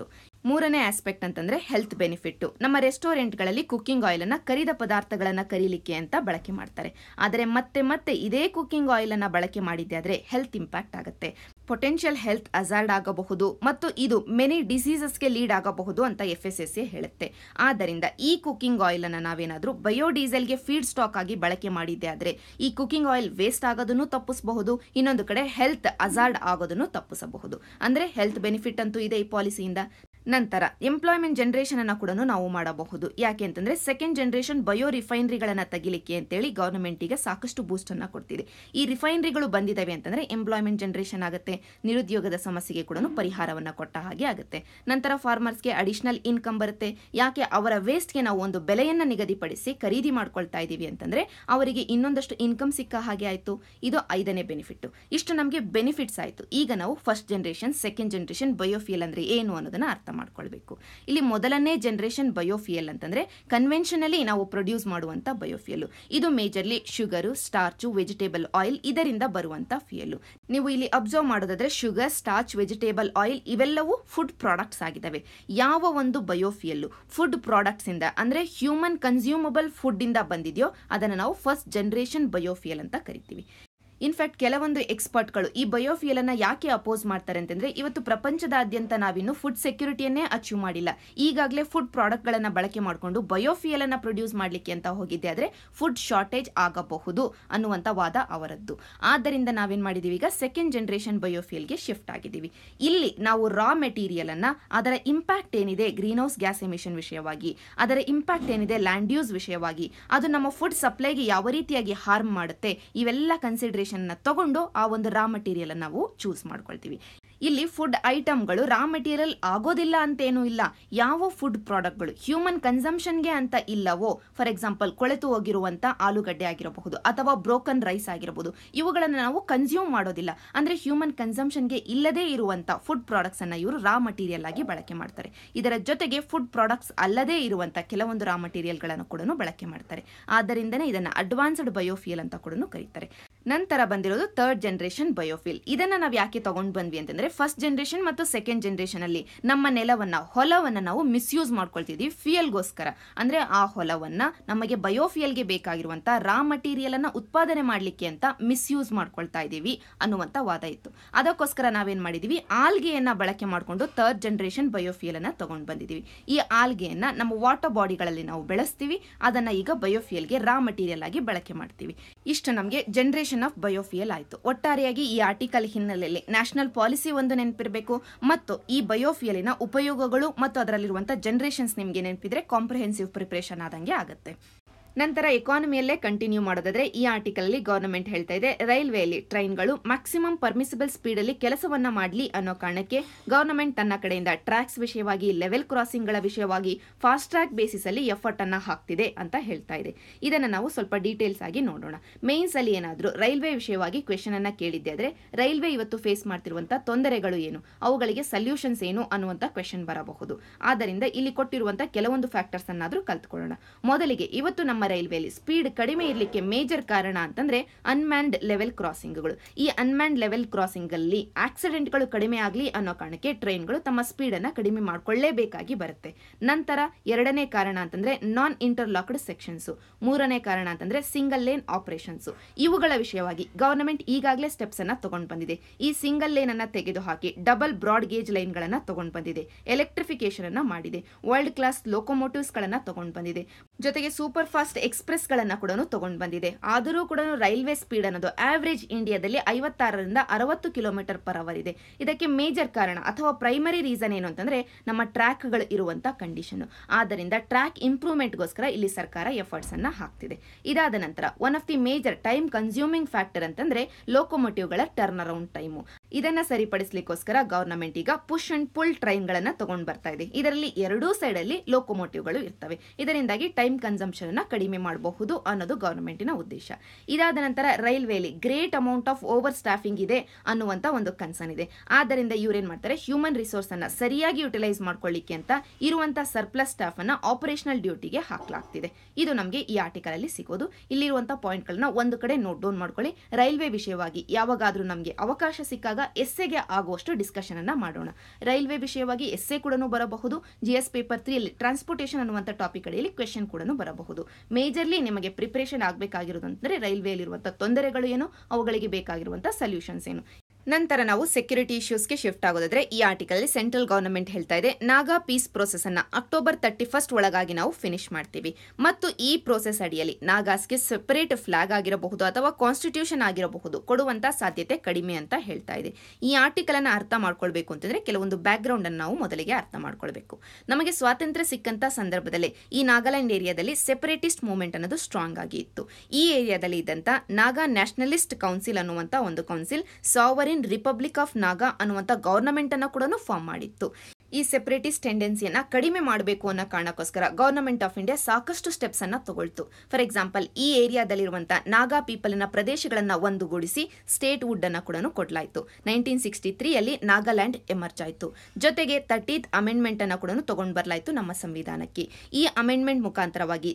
A: ಮೂರನೇ ಆಸ್ಪೆಕ್ಟ್ ಅಂತಂದ್ರೆ ಹೆಲ್ತ್ ಬೆನಿಫಿಟ್. ನಮ್ಮ ರೆಸ್ಟೋರೆಂಟ್ಗಳಲ್ಲಿ ಕುಕಿಂಗ್ ಆಯಿಲ್ ಅನ್ನ ಕರಿದ ಪದಾರ್ಥಗಳನ್ನ ಕರೀಲಿಕ್ಕೆ ಅಂತ ಬಳಕೆ ಮಾಡ್ತಾರೆ. ಆದರೆ ಮತ್ತೆ ಇದೇ ಕುಕಿಂಗ್ ಆಯಿಲ್ ಅನ್ನ ಬಳಕೆ ಮಾಡಿದ್ದೆ ಆದ್ರೆ ಹೆಲ್ತ್ ಇಂಪ್ಯಾಕ್ಟ್ ಆಗುತ್ತೆ, ಪೊಟೆನ್ಷಿಯಲ್ ಹೆಲ್ತ್ ಅಜಾರ್ಡ್ ಆಗಬಹುದು ಮತ್ತು ಇದು ಮೆನಿ ಡಿಸೀಸಸ್ಗೆ ಲೀಡ್ ಆಗಬಹುದು ಅಂತ FSSAI ಹೇಳುತ್ತೆ. ಆದ್ದರಿಂದ ಈ ಕುಕಿಂಗ್ ಆಯಿಲ್ ಅನ್ನ ನಾವೇನಾದ್ರೂ ಬಯೋಡೀಸೆಲ್ಗೆ ಫೀಡ್ ಸ್ಟಾಕ್ ಆಗಿ ಬಳಕೆ ಮಾಡಿದ್ದೆ ಆದ್ರೆ ಈ ಕುಕಿಂಗ್ ಆಯಿಲ್ ವೇಸ್ಟ್ ಆಗೋದನ್ನು ತಪ್ಪಿಸಬಹುದು, ಇನ್ನೊಂದು ಕಡೆ ಹೆಲ್ತ್ ಅಜಾರ್ಡ್ ಆಗೋದನ್ನು ತಪ್ಪಿಸಬಹುದು. ಅಂದ್ರೆ ಹೆಲ್ತ್ ಬೆನಿಫಿಟ್ ಅಂತೂ ಇದೆ ಈ ಪಾಲಿಸಿಯಿಂದ. ನಂತರ ಎಂಪ್ಲಾಯ್ಮೆಂಟ್ ಜನರೇಷನ್ ಅನ್ನ ಕೂಡ ನಾವು ಮಾಡಬಹುದು. ಯಾಕೆ ಅಂತಂದ್ರೆ ಸೆಕೆಂಡ್ ಜನರೇಷನ್ ಬಯೋ ರಿಫೈನರಿಗಳನ್ನ ತೆಗಿಲಿಕ್ಕೆ ಅಂತೇಳಿ ಗವರ್ನಮೆಂಟ್ ಈಗ ಸಾಕಷ್ಟು ಬೂಸ್ಟ್ ಅನ್ನ ಕೊಡ್ತಿದೆ. ಈ ರಿಫೈನರಿಗಳು ಬಂದಿದ್ದಾವೆ ಅಂತಂದ್ರೆ ಎಂಪ್ಲಾಯ್ಮೆಂಟ್ ಜನರೇಷನ್ ಆಗುತ್ತೆ, ನಿರುದ್ಯೋಗದ ಸಮಸ್ಯೆಗೆ ಕೂಡ ಪರಿಹಾರವನ್ನ ಕೊಟ್ಟ ಹಾಗೆ ಆಗುತ್ತೆ. ನಂತರ ಫಾರ್ಮರ್ಸ್ಗೆ ಅಡಿಷನಲ್ ಇನ್ಕಮ್ ಬರುತ್ತೆ. ಯಾಕೆ ಅವರ ವೇಸ್ಟ್ಗೆ ನಾವು ಒಂದು ಬೆಲೆಯನ್ನ ನಿಗದಿಪಡಿಸಿ ಖರೀದಿ ಮಾಡ್ಕೊಳ್ತಾ ಇದೀವಿ ಅಂತಂದ್ರೆ ಅವರಿಗೆ ಇನ್ನೊಂದಷ್ಟು ಇನ್ಕಮ್ ಸಿಕ್ಕ ಹಾಗೆ ಆಯ್ತು. ಇದು 5ನೇ ಬೆನಿಫಿಟ್. ಇಷ್ಟು ನಮಗೆ ಬೆನಿಫಿಟ್ಸ್ ಆಯ್ತು. ಈಗ ನಾವು first generation second generation biofuel ಅಂದ್ರೆ ಏನು ಅನ್ನೋದನ್ನ ಅರ್ಥ ಮಾಡ್ಕೊಳ್ಬೇಕು. ಇಲ್ಲಿ ಮೊದಲನೇ ಜನರೇಷನ್ ಬಯೋಫಿಯಲ್ ಅಂತಂದ್ರೆ ಕನ್ವೆನ್ಷನಲಿ ನಾವು ಪ್ರೊಡ್ಯೂಸ್ ಮಾಡುವಂತ ಬಯೋಫಿಯಲ್. ಇದು majorly sugar, starch, vegetable oil ಇದರಿಂದ ಬರುವಂತ ಫ್ಯೂಯಲ್. ನೀವು ಇಲ್ಲಿ ಅಬ್ಸರ್ವ್ ಮಾಡೋದಾದ್ರೆ ಶುಗರ್, ಸ್ಟಾರ್ಚ್, ವೆಜಿಟೇಬಲ್ ಆಯಿಲ್ ಇವೆಲ್ಲವೂ ಫುಡ್ ಪ್ರಾಡಕ್ಟ್ಸ್ ಆಗಿದ್ದಾವೆ. ಯಾವ ಒಂದು ಬಯೋಫಿಯಲ್ ಫುಡ್ ಪ್ರಾಡಕ್ಟ್ಸ್ ಇಂದ ಅಂದ್ರೆ ಹ್ಯೂಮನ್ ಕನ್ಸ್ಯೂಮಬಲ್ ಫುಡ್ ಇಂದ ಬಂದಿದೆಯೋ ಅದನ್ನು ನಾವು ಫಸ್ಟ್ ಜನರೇಷನ್ ಬಯೋಫಿಯಲ್ ಅಂತ ಕರಿತೀವಿ. ಇನ್ಫ್ಯಾಕ್ಟ್ ಕೆಲವೊಂದು ಎಕ್ಸ್ಪರ್ಟ್ಗಳು ಈ ಬಯೋಫಿಯಲ್ ಅನ್ನ ಯಾಕೆ ಅಪೋಸ್ ಮಾಡ್ತಾರೆ ಅಂತಂದ್ರೆ ಇವತ್ತು ಪ್ರಪಂಚದಾದ್ಯಂತ ನಾವಿನ್ನು ಫುಡ್ ಸೆಕ್ಯೂರಿಟಿಯನ್ನೇ ಅಚೀವ್ ಮಾಡಿಲ್ಲ. ಈಗಾಗಲೇ ಫುಡ್ ಪ್ರಾಡಕ್ಟ್ ಗಳನ್ನ ಬಳಕೆ ಮಾಡಿಕೊಂಡು ಬಯೋಫಿಯಲ್ ಅನ್ನ ಪ್ರೊಡ್ಯೂಸ್ ಮಾಡ್ಲಿಕ್ಕೆ ಅಂತ ಹೋಗಿದ್ದೆ ಆದ್ರೆ ಫುಡ್ ಶಾರ್ಟೇಜ್ ಆಗಬಹುದು ಅನ್ನುವಂತ ವಾದ ಅವರದ್ದು. ಆದ್ದರಿಂದ ನಾವೇನ್ ಮಾಡಿದೀವಿ, ಈಗ ಸೆಕೆಂಡ್ ಜನರೇಷನ್ ಬಯೋಫಿಯಲ್ಗೆ ಶಿಫ್ಟ್ ಆಗಿದ್ದೀವಿ. ಇಲ್ಲಿ ನಾವು ರಾ ಮೆಟೀರಿಯಲ್ ಅನ್ನ ಅದರ ಇಂಪ್ಯಾಕ್ಟ್ ಏನಿದೆ ಗ್ರೀನ್ ಹೌಸ್ ಗ್ಯಾಸ್ ಎಮಿಷನ್ ವಿಷಯವಾಗಿ, ಅದರ ಇಂಪ್ಯಾಕ್ಟ್ ಏನಿದೆ ಲ್ಯಾಂಡ್ ಯೂಸ್ ವಿಷಯವಾಗಿ, ಅದು ನಮ್ಮ ಫುಡ್ ಸಪ್ಲೈಗೆ ಯಾವ ರೀತಿಯಾಗಿ ಹಾರ್ಮ್ ಮಾಡುತ್ತೆ, ಇವೆಲ್ಲ ಕನ್ಸಿಡರೇಷನ್ ತಗೊಂಡು ಆ ಒಂದು ರಾ ಮಟೀರಿಯಲ್ ನಾವು ಚೂಸ್ ಮಾಡ್ಕೊಳ್ತೀವಿ. ಇಲ್ಲಿ ಫುಡ್ ಐಟಮ್ಗಳು ರಾ ಮೆಟೀರಿಯಲ್ ಆಗೋದಿಲ್ಲ ಅಂತೇನೂ ಇಲ್ಲ. ಯಾವ ಫುಡ್ ಪ್ರಾಡಕ್ಟ್ಗಳು ಹ್ಯೂಮನ್ ಕನ್ಸಂಪ್ಷನ್ಗೆ ಅಂತ ಇಲ್ಲವೋ, ಫಾರ್ ಎಕ್ಸಾಂಪಲ್ ಕೊಳೆತು ಹೋಗಿರುವಂತ ಆಲೂಗಡ್ಡೆ ಆಗಿರಬಹುದು ಅಥವಾ ಬ್ರೋಕನ್ ರೈಸ್ ಆಗಿರಬಹುದು, ಇವುಗಳನ್ನು ನಾವು ಕನ್ಸ್ಯೂಮ್ ಮಾಡೋದಿಲ್ಲ. ಅಂದ್ರೆ ಹ್ಯೂಮನ್ ಕನ್ಸಂಪ್ಷನ್ಗೆ ಇಲ್ಲದೇ ಇರುವಂತ ಫುಡ್ ಪ್ರಾಡಕ್ಟ್ಸ್ ಅನ್ನ ಇವರು ರಾ ಮಟೀರಿಯಲ್ ಆಗಿ ಬಳಕೆ ಮಾಡ್ತಾರೆ. ಇದರ ಜೊತೆಗೆ ಫುಡ್ ಪ್ರಾಡಕ್ಟ್ಸ್ ಅಲ್ಲದೇ ಇರುವಂತ ಕೆಲವೊಂದು ರಾ ಮಟೀರಿಯಲ್ ಗಳನ್ನು ಕೂಡ ಬಳಕೆ ಮಾಡ್ತಾರೆ. ಆದ್ದರಿಂದನೇ ಇದನ್ನ ಅಡ್ವಾನ್ಸ್ಡ್ ಬಯೋಫಿಯಲ್ ಅಂತ ಕೂಡ ಕರೀತಾರೆ. ನಂತರ ಬಂದಿರೋದು ಥರ್ಡ್ ಜನರೇಷನ್ ಬಯೋಫಿಲ್. ಇದನ್ನ ನಾವು ಯಾಕೆ ತಗೊಂಡ್ ಬಂದ್ವಿ ಅಂತಂದ್ರೆ ಫಸ್ಟ್ ಜನರೇಷನ್ ಮತ್ತು ಸೆಕೆಂಡ್ ಜನರೇಷನ್ ಅಲ್ಲಿ ನಮ್ಮ ನೆಲವನ್ನ ಹೊಲವನ್ನ ನಾವು ಮಿಸ್ಯೂಸ್ ಮಾಡ್ಕೊಳ್ತಿದೀವಿ ಫ್ಯೂಯಲ್ಗೋಸ್ಕರ. ಅಂದ್ರೆ ಆ ಹೊಲವನ್ನ ನಮಗೆ ಬಯೋಫಿಯಲ್ಗೆ ಬೇಕಾಗಿರುವಂತ ರಾ ಮಟೀರಿಯಲ್ ಅನ್ನ ಉತ್ಪಾದನೆ ಮಾಡ್ಲಿಕ್ಕೆ ಅಂತ ಮಿಸ್ಯೂಸ್ ಮಾಡ್ಕೊಳ್ತಾ ಇದೀವಿ ಅನ್ನುವಂತ ವಾದ ಇತ್ತು. ಅದಕ್ಕೋಸ್ಕರ ನಾವೇನ್ ಮಾಡಿದೀವಿ, ಆಲ್ಗೆಯನ್ನ ಬಳಕೆ ಮಾಡಿಕೊಂಡು ಥರ್ಡ್ ಜನರೇಷನ್ ಬಯೋಫಿಯಲ್ ಅನ್ನ ತಗೊಂಡ್ ಬಂದಿದೀವಿ. ಈ ಆಲ್ಗೆಯನ್ನ ನಮ್ಮ ವಾಟರ್ ಬಾಡಿಗಳಲ್ಲಿ ನಾವು ಬೆಳೆಸ್ತೀವಿ, ಅದನ್ನ ಈಗ ಬಯೋಫಿಯಲ್ಗೆ ರಾ ಮಟೀರಿಯಲ್ ಆಗಿ ಬಳಕೆ ಮಾಡ್ತೀವಿ. ಇಷ್ಟು ನಮಗೆ ಜನರೇಷನ್ ಆಫ್ ಬಯೋಫಿಯಲ್ ಆಯಿತು. ಒಟ್ಟಾರೆಯಾಗಿ ಈ ಆರ್ಟಿಕಲ್ ಹಿನ್ನೆಲೆಯಲ್ಲಿ ನ್ಯಾಷನಲ್ ಪಾಲಿಸಿ ಒಂದು ನೆನಪಿರಬೇಕು ಮತ್ತು ಈ ಬಯೋಫಿಯಲಿನ ಉಪಯೋಗಗಳು ಮತ್ತು ಅದರಲ್ಲಿರುವಂತಹ ಜನರೇಷನ್ಸ್ ನಿಮಗೆ ನೆನಪಿದ್ರೆ ಕಾಂಪ್ರಿಹೆನ್ಸಿವ್ ಪ್ರಿಪರೇಷನ್ ಆದಂಗೆ ಆಗುತ್ತೆ. ನಂತರ ಎಕಾನಮಿಯಲ್ಲೇ ಕಂಟಿನ್ಯೂ ಮಾಡೋದಾದ್ರೆ ಈ ಆರ್ಟಿಕಲ್ ಅಲ್ಲಿ ಗವರ್ನಮೆಂಟ್ ಹೇಳ್ತಾ ಇದೆ, ರೈಲ್ವೆಯಲ್ಲಿ ಟ್ರೈನ್ಗಳು ಮ್ಯಾಕ್ಸಿಮಮ್ ಪರ್ಮಿಸಿಬಲ್ ಸ್ಪೀಡ್ ಅಲ್ಲಿ ಕೆಲಸವನ್ನ ಮಾಡಲಿ ಅನ್ನೋ ಕಾರಣಕ್ಕೆ ಗವರ್ನಮೆಂಟ್ ತನ್ನ ಕಡೆಯಿಂದ ಟ್ರ್ಯಾಕ್ಸ್ ವಿಷಯವಾಗಿ, ಲೆವೆಲ್ ಕ್ರಾಸಿಂಗ್ ಗಳ ವಿಷಯವಾಗಿ ಫಾಸ್ಟ್ ಟ್ರ್ಯಾಕ್ ಬೇಸಿಸ್ ಅಲ್ಲಿ ಎಫರ್ಟ್ ಅನ್ನ ಹಾಕ್ತಿದೆ ಅಂತ ಹೇಳ್ತಾ ಇದೆ. ಇದನ್ನ ನಾವು ಸ್ವಲ್ಪ ಡೀಟೇಲ್ಸ್ ಆಗಿ ನೋಡೋಣ. ಮೇನ್ಸ್ ಅಲ್ಲಿ ಏನಾದ್ರೂ ರೈಲ್ವೆ ವಿಷಯವಾಗಿ ಕ್ವೆಶನ್ ಅನ್ನ ಕೇಳಿದ್ದೆ ಆದ್ರೆ ರೈಲ್ವೆ ಇವತ್ತು ಫೇಸ್ ಮಾಡ್ತಿರುವಂತಹ ತೊಂದರೆಗಳು ಏನು, ಅವುಗಳಿಗೆ ಸೊಲ್ಯೂಷನ್ಸ್ ಏನು ಅನ್ನುವಂತ ಕ್ವೆಶನ್ ಬರಬಹುದು. ಆದ್ದರಿಂದ ಇಲ್ಲಿ ಕೊಟ್ಟಿರುವಂತಹ ಕೆಲವೊಂದು ಫ್ಯಾಕ್ಟರ್ಸ್ ಅನ್ನಾದ್ರೂ ಕಲ್ತ್ಕೊಳ್ಳೋಣ. ಮೊದಲಿಗೆ ಇವತ್ತು ನಮ್ಮ ರೈಲ್ವೆಯಲ್ಲಿ ಸ್ಪೀಡ್ ಕಡಿಮೆ ಇರಲಿಕ್ಕೆ ಮೇಜರ್ ಕಾರಣ ಅಂತಂದ್ರೆ ಅನ್ಮ್ಯಾನ್ಡ್ ಲೆವೆಲ್ ಕ್ರಾಸಿಂಗ್ಗಳು. ಈ ಅನ್ಮ್ಯಾನ್ಡ್ ಲೆವೆಲ್ ಕ್ರಾಸಿಂಗ್ ಅಲ್ಲಿ ಆಕ್ಸಿಡೆಂಟ್ಗಳು ಕಡಿಮೆ ಆಗಲಿ ಅನ್ನೋ ಕಾರಣಕ್ಕೆ ಟ್ರೈನ್ಗಳು ತಮ್ಮ ಸ್ಪೀಡ್ ಅನ್ನ ಕಡಿಮೆ ಮಾಡ್ಕೊಳ್ಳೇಬೇಕಾಗಿ ಬರುತ್ತೆ. ನಂತರ ಎರಡನೇ ಕಾರಣ ಅಂತಂದ್ರೆ ನಾನ್ ಇಂಟರ್ಲಾಕ್ಡ್ ಸೆಕ್ಷನ್ಸ್. ಮೂರನೇ ಕಾರಣ ಅಂತಂದ್ರೆ ಸಿಂಗಲ್ ಲೇನ್ ಆಪರೇಷನ್ಸ್. ಇವುಗಳ ವಿಷಯವಾಗಿ ಗವರ್ನಮೆಂಟ್ ಈಗಾಗಲೇ ಸ್ಟೆಪ್ಸ್ ಅನ್ನ ತಗೊಂಡು ಬಂದಿದೆ. ಈ ಸಿಂಗಲ್ ಲೇನ್ ಅನ್ನ ತೆಗೆದುಹಾಕಿ ಡಬಲ್ ಬ್ರಾಡ್ ಗೇಜ್ ಲೈನ್ ಗಳನ್ನ ತಗೊಂಡು ಬಂದಿದೆ. ಎಲೆಕ್ಟ್ರಿಫಿಕೇಶನ್ ಅನ್ನ ಮಾಡಿದೆ. ವರ್ಲ್ಡ್ ಕ್ಲಾಸ್ ಲೋಕೋಮೋಟಿವ್ಸ್ ಗಳನ್ನ ತಗೊಂಡು ಬಂದಿದೆ. ಜೊತೆಗೆ ಸೂಪರ್ ಫಾಸ್ಟ್ ಎಕ್ಸ್ಪ್ರೆಸ್ ಗಳನ್ನ ಕೂಡ ತಗೊಂಡು ಬಂದಿದೆ. ಆದರೂ ಕೂಡ ರೈಲ್ವೆ ಸ್ಪೀಡ್ ಅನ್ನೋದು ಆವರೇಜ್ ಇಂಡಿಯಾದಲ್ಲಿ 56ರಿಂದ 60 ಕಿಲೋಮೀಟರ್ ಪರ್ ಅವರ್ ಇದೆ. ಇದಕ್ಕೆ ಮೇಜರ್ ಕಾರಣ ಅಥವಾ ಪ್ರೈಮರಿ ರೀಸನ್ ಏನು ಅಂತಂದ್ರೆ ನಮ್ಮ ಟ್ರ್ಯಾಕ್ ಗಳು ಇರುವಂತ ಕಂಡೀಷನ್. ಆದ್ದರಿಂದ ಟ್ರ್ಯಾಕ್ ಇಂಪ್ರೂವ್ಮೆಂಟ್ ಗೋಸ್ಕರ ಇಲ್ಲಿ ಸರ್ಕಾರ ಎಫರ್ಟ್ಸ್ ಅನ್ನ ಹಾಕ್ತಿದೆ. ಇದಾದ ನಂತರ one of the major time consuming factor ಅಂತಂದ್ರೆ ಲೋಕೋಮೋಟಿವ್ ಗಳ ಟರ್ನ್ ಅರೌಂಡ್ ಟೈಮು. ಇದನ್ನ ಸರಿಪಡಿಸಲಿಕ್ಕೋಸ್ಕರ ಗವರ್ನಮೆಂಟ್ ಈಗ ಪುಷ್ ಅಂಡ್ ಪುಲ್ ಟ್ರೈನ್ ಗಳನ್ನ ತಗೊಂಡು ಬರ್ತಾ ಇದೆ. ಇದರಲ್ಲಿ ಎರಡೂ ಸೈಡ್ ಅಲ್ಲಿ ಲೋಕೋಮೋಟಿವ್ ಗಳು ಇರ್ತವೆ. ಇದರಿಂದಾಗಿ ಟೈಮ್ ಕನ್ಸಂಪ್ಷನ್ ಅನ್ನ ಕಡಿಮೆ ಮಾಡಬಹುದು ಅನ್ನೋದು ಗವರ್ನಮೆಂಟಿನ ಉದ್ದೇಶ. ಇದಾದ ನಂತರ ರೈಲ್ವೆಯಲ್ಲಿ great amount of over staffing ಇದೆ ಅನ್ನುವಂತ ಒಂದು ಕನ್ಸರ್ನ್ ಇದೆ. ಆದ್ದರಿಂದ ಇವ್ರೇನ್ ಮಾಡ್ತಾರೆ, ಹ್ಯೂಮನ್ ರಿಸೋರ್ಸ್ ಅನ್ನ ಸರಿಯಾಗಿ ಯುಟಿಲೈಸ್ ಮಾಡ್ಕೊಳ್ಳಿಕ್ಕೆ ಅಂತ ಇರುವಂತ ಸರ್ಪ್ಲಸ್ ಸ್ಟಾಫ್ ಅನ್ನ ಆಪರೇಷನಲ್ ಡ್ಯೂಟಿಗೆ ಹಾಕಲಾಗ್ತಿದೆ. ಇದು ನಮಗೆ ಈ ಆರ್ಟಿಕಲ್ ಅಲ್ಲಿ ಸಿಗೋದು. ಇಲ್ಲಿರುವಂತಹ ಪಾಯಿಂಟ್ ಗಳನ್ನ ಒಂದು ಕಡೆ ನೋಟ್ ಡೌನ್ ಮಾಡ್ಕೊಳ್ಳಿ. ರೈಲ್ವೆ ವಿಷಯವಾಗಿ ಯಾವಾಗಾದ್ರೂ ನಮಗೆ ಅವಕಾಶ ಸಿಕ್ಕಾಗ ಎಸ್ಸೆಗೆ ಆಗುವಷ್ಟು ಡಿಸ್ಕಷನ್ ಅನ್ನ ಮಾಡೋಣ. ರೈಲ್ವೆ ವಿಷಯವಾಗಿ ಎಸ್ಸೆ ಕೂಡ ಬರಬಹುದು. GS ಪೇಪರ್ 3 ಅಲ್ಲಿ ಟ್ರಾನ್ಸ್ಪೋರ್ಟೇಷನ್ ಅನ್ನುವಂಥ ಟಾಪಿಕ್ ಅಡಿಯಲ್ಲಿ ಕ್ವೆಶ್ಚನ್ ಕೂಡ ಬರಬಹುದು. ಮೇಜರ್ಲಿ ನಿಮಗೆ ಪ್ರಿಪರೇಷನ್ ಆಗಬೇಕಾಗಿರೋದು ಅಂತಂದ್ರೆ ರೈಲ್ವೆಯಲ್ಲಿರುವಂತಹ ತೊಂದರೆಗಳು ಏನು, ಅವುಗಳಿಗೆ ಬೇಕಾಗಿರುವಂತಹ ಸೊಲ್ಯೂಷನ್ಸ್ ಏನು. ನಂತರ ನಾವು ಸೆಕ್ಯೂರಿಟಿ ಇಶ್ಯೂಸ್ಗೆ ಶಿಫ್ಟ್ ಆಗೋದಾದ್ರೆ ಈ ಆರ್ಟಿಕಲ್ ಅಲ್ಲಿ ಸೆಂಟ್ರಲ್ ಗವರ್ನಮೆಂಟ್ ಹೇಳ್ತಾ ಇದೆ ನಾಗಾ ಪೀಸ್ ಪ್ರೋಸೆಸ್ ಅನ್ನ ಅಕ್ಟೋಬರ್ 31 ಒಳಗಾಗಿ ನಾವು ಫಿನಿಶ್ ಮಾಡ್ತೀವಿ ಮತ್ತು ಈ ಪ್ರೋಸೆಸ್ ಅಡಿಯಲ್ಲಿ ನಾಗಾಸ್ಗೆ ಸೆಪರೇಟ್ ಫ್ಲಾಗ್ ಆಗಿರಬಹುದು ಅಥವಾ ಕಾನ್ಸ್ಟಿಟ್ಯೂಷನ್ ಆಗಿರಬಹುದು ಕೊಡುವಂತ ಸಾಧ್ಯತೆ ಕಡಿಮೆ ಅಂತ ಹೇಳ್ತಾ ಇದೆ. ಈ ಆರ್ಟಿಕಲ್ ಅನ್ನ ಅರ್ಥ ಮಾಡ್ಕೊಳ್ಬೇಕು ಅಂತಂದ್ರೆ ಕೆಲವೊಂದು ಬ್ಯಾಕ್ ಗ್ರೌಂಡ್ ಅನ್ನು ನಾವು ಮೊದಲಿಗೆ ಅರ್ಥ ಮಾಡ್ಕೊಳ್ಬೇಕು. ನಮಗೆ ಸ್ವಾತಂತ್ರ್ಯ ಸಿಕ್ಕಂತ ಸಂದರ್ಭದಲ್ಲಿ ಈ ನಾಗಾಲ್ಯಾಂಡ್ ಏರಿಯಾದಲ್ಲಿ ಸೆಪರೇಟಿಸ್ಟ್ ಮೂವ್ಮೆಂಟ್ ಅನ್ನೋದು ಸ್ಟ್ರಾಂಗ್ ಆಗಿ ಇತ್ತು. ಈ ಏರಿಯಾದಲ್ಲಿ ಇದ್ದಂತ ನಾಗಾ ನ್ಯಾಷನಲಿಸ್ಟ್ ಕೌನ್ಸಿಲ್ ಅನ್ನುವಂತ ಒಂದು council sovereign republic of Naga ಅನ್ನುವಂಥ ಗವರ್ನಮೆಂಟ್ ಅನ್ನು ಕೂಡ ಫಾರ್ಮ್ ಮಾಡಿತ್ತು. ಈ ಸೆಪರೇಟಿಸ್ಟ್ ಟೆಂಡೆನ್ಸಿಯನ್ನ ಕಡಿಮೆ ಮಾಡಬೇಕು ಅನ್ನೋ ಕಾರಣಕ್ಕೋಸ್ಕರ ಗವರ್ನಮೆಂಟ್ ಆಫ್ ಇಂಡಿಯಾ ಸಾಕಷ್ಟು ಸ್ಟೆಪ್ಸ್ ಅನ್ನ ತಗೊಳ್ತು. ಫಾರ್ ಎಕ್ಸಾಂಪಲ್, ಈ ಏರಿಯಾದಲ್ಲಿರುವಂತಹ ನಾಗಾ ಪೀಪಲ್ನ ಪ್ರದೇಶಗಳನ್ನ ಒಂದುಗೂಡಿಸಿ ಸ್ಟೇಟ್ ವುಡ್ ಅನ್ನ ಕೂಡ ಕೊಡಲಾಯಿತು. 1963 ಅಲ್ಲಿ ನಾಗಾಲ್ಯಾಂಡ್ ಎಮರ್ಜ್ ಆಯಿತು. ಜೊತೆಗೆ 30th ಅಮೆಂಡ್ಮೆಂಟ್ ಅನ್ನ ಕೂಡ ತಗೊಂಡು ಬರಲಾಯಿತು ನಮ್ಮ ಸಂವಿಧಾನಕ್ಕೆ. ಈ ಅಮೆಂಡ್ಮೆಂಟ್ ಮುಖಾಂತರವಾಗಿ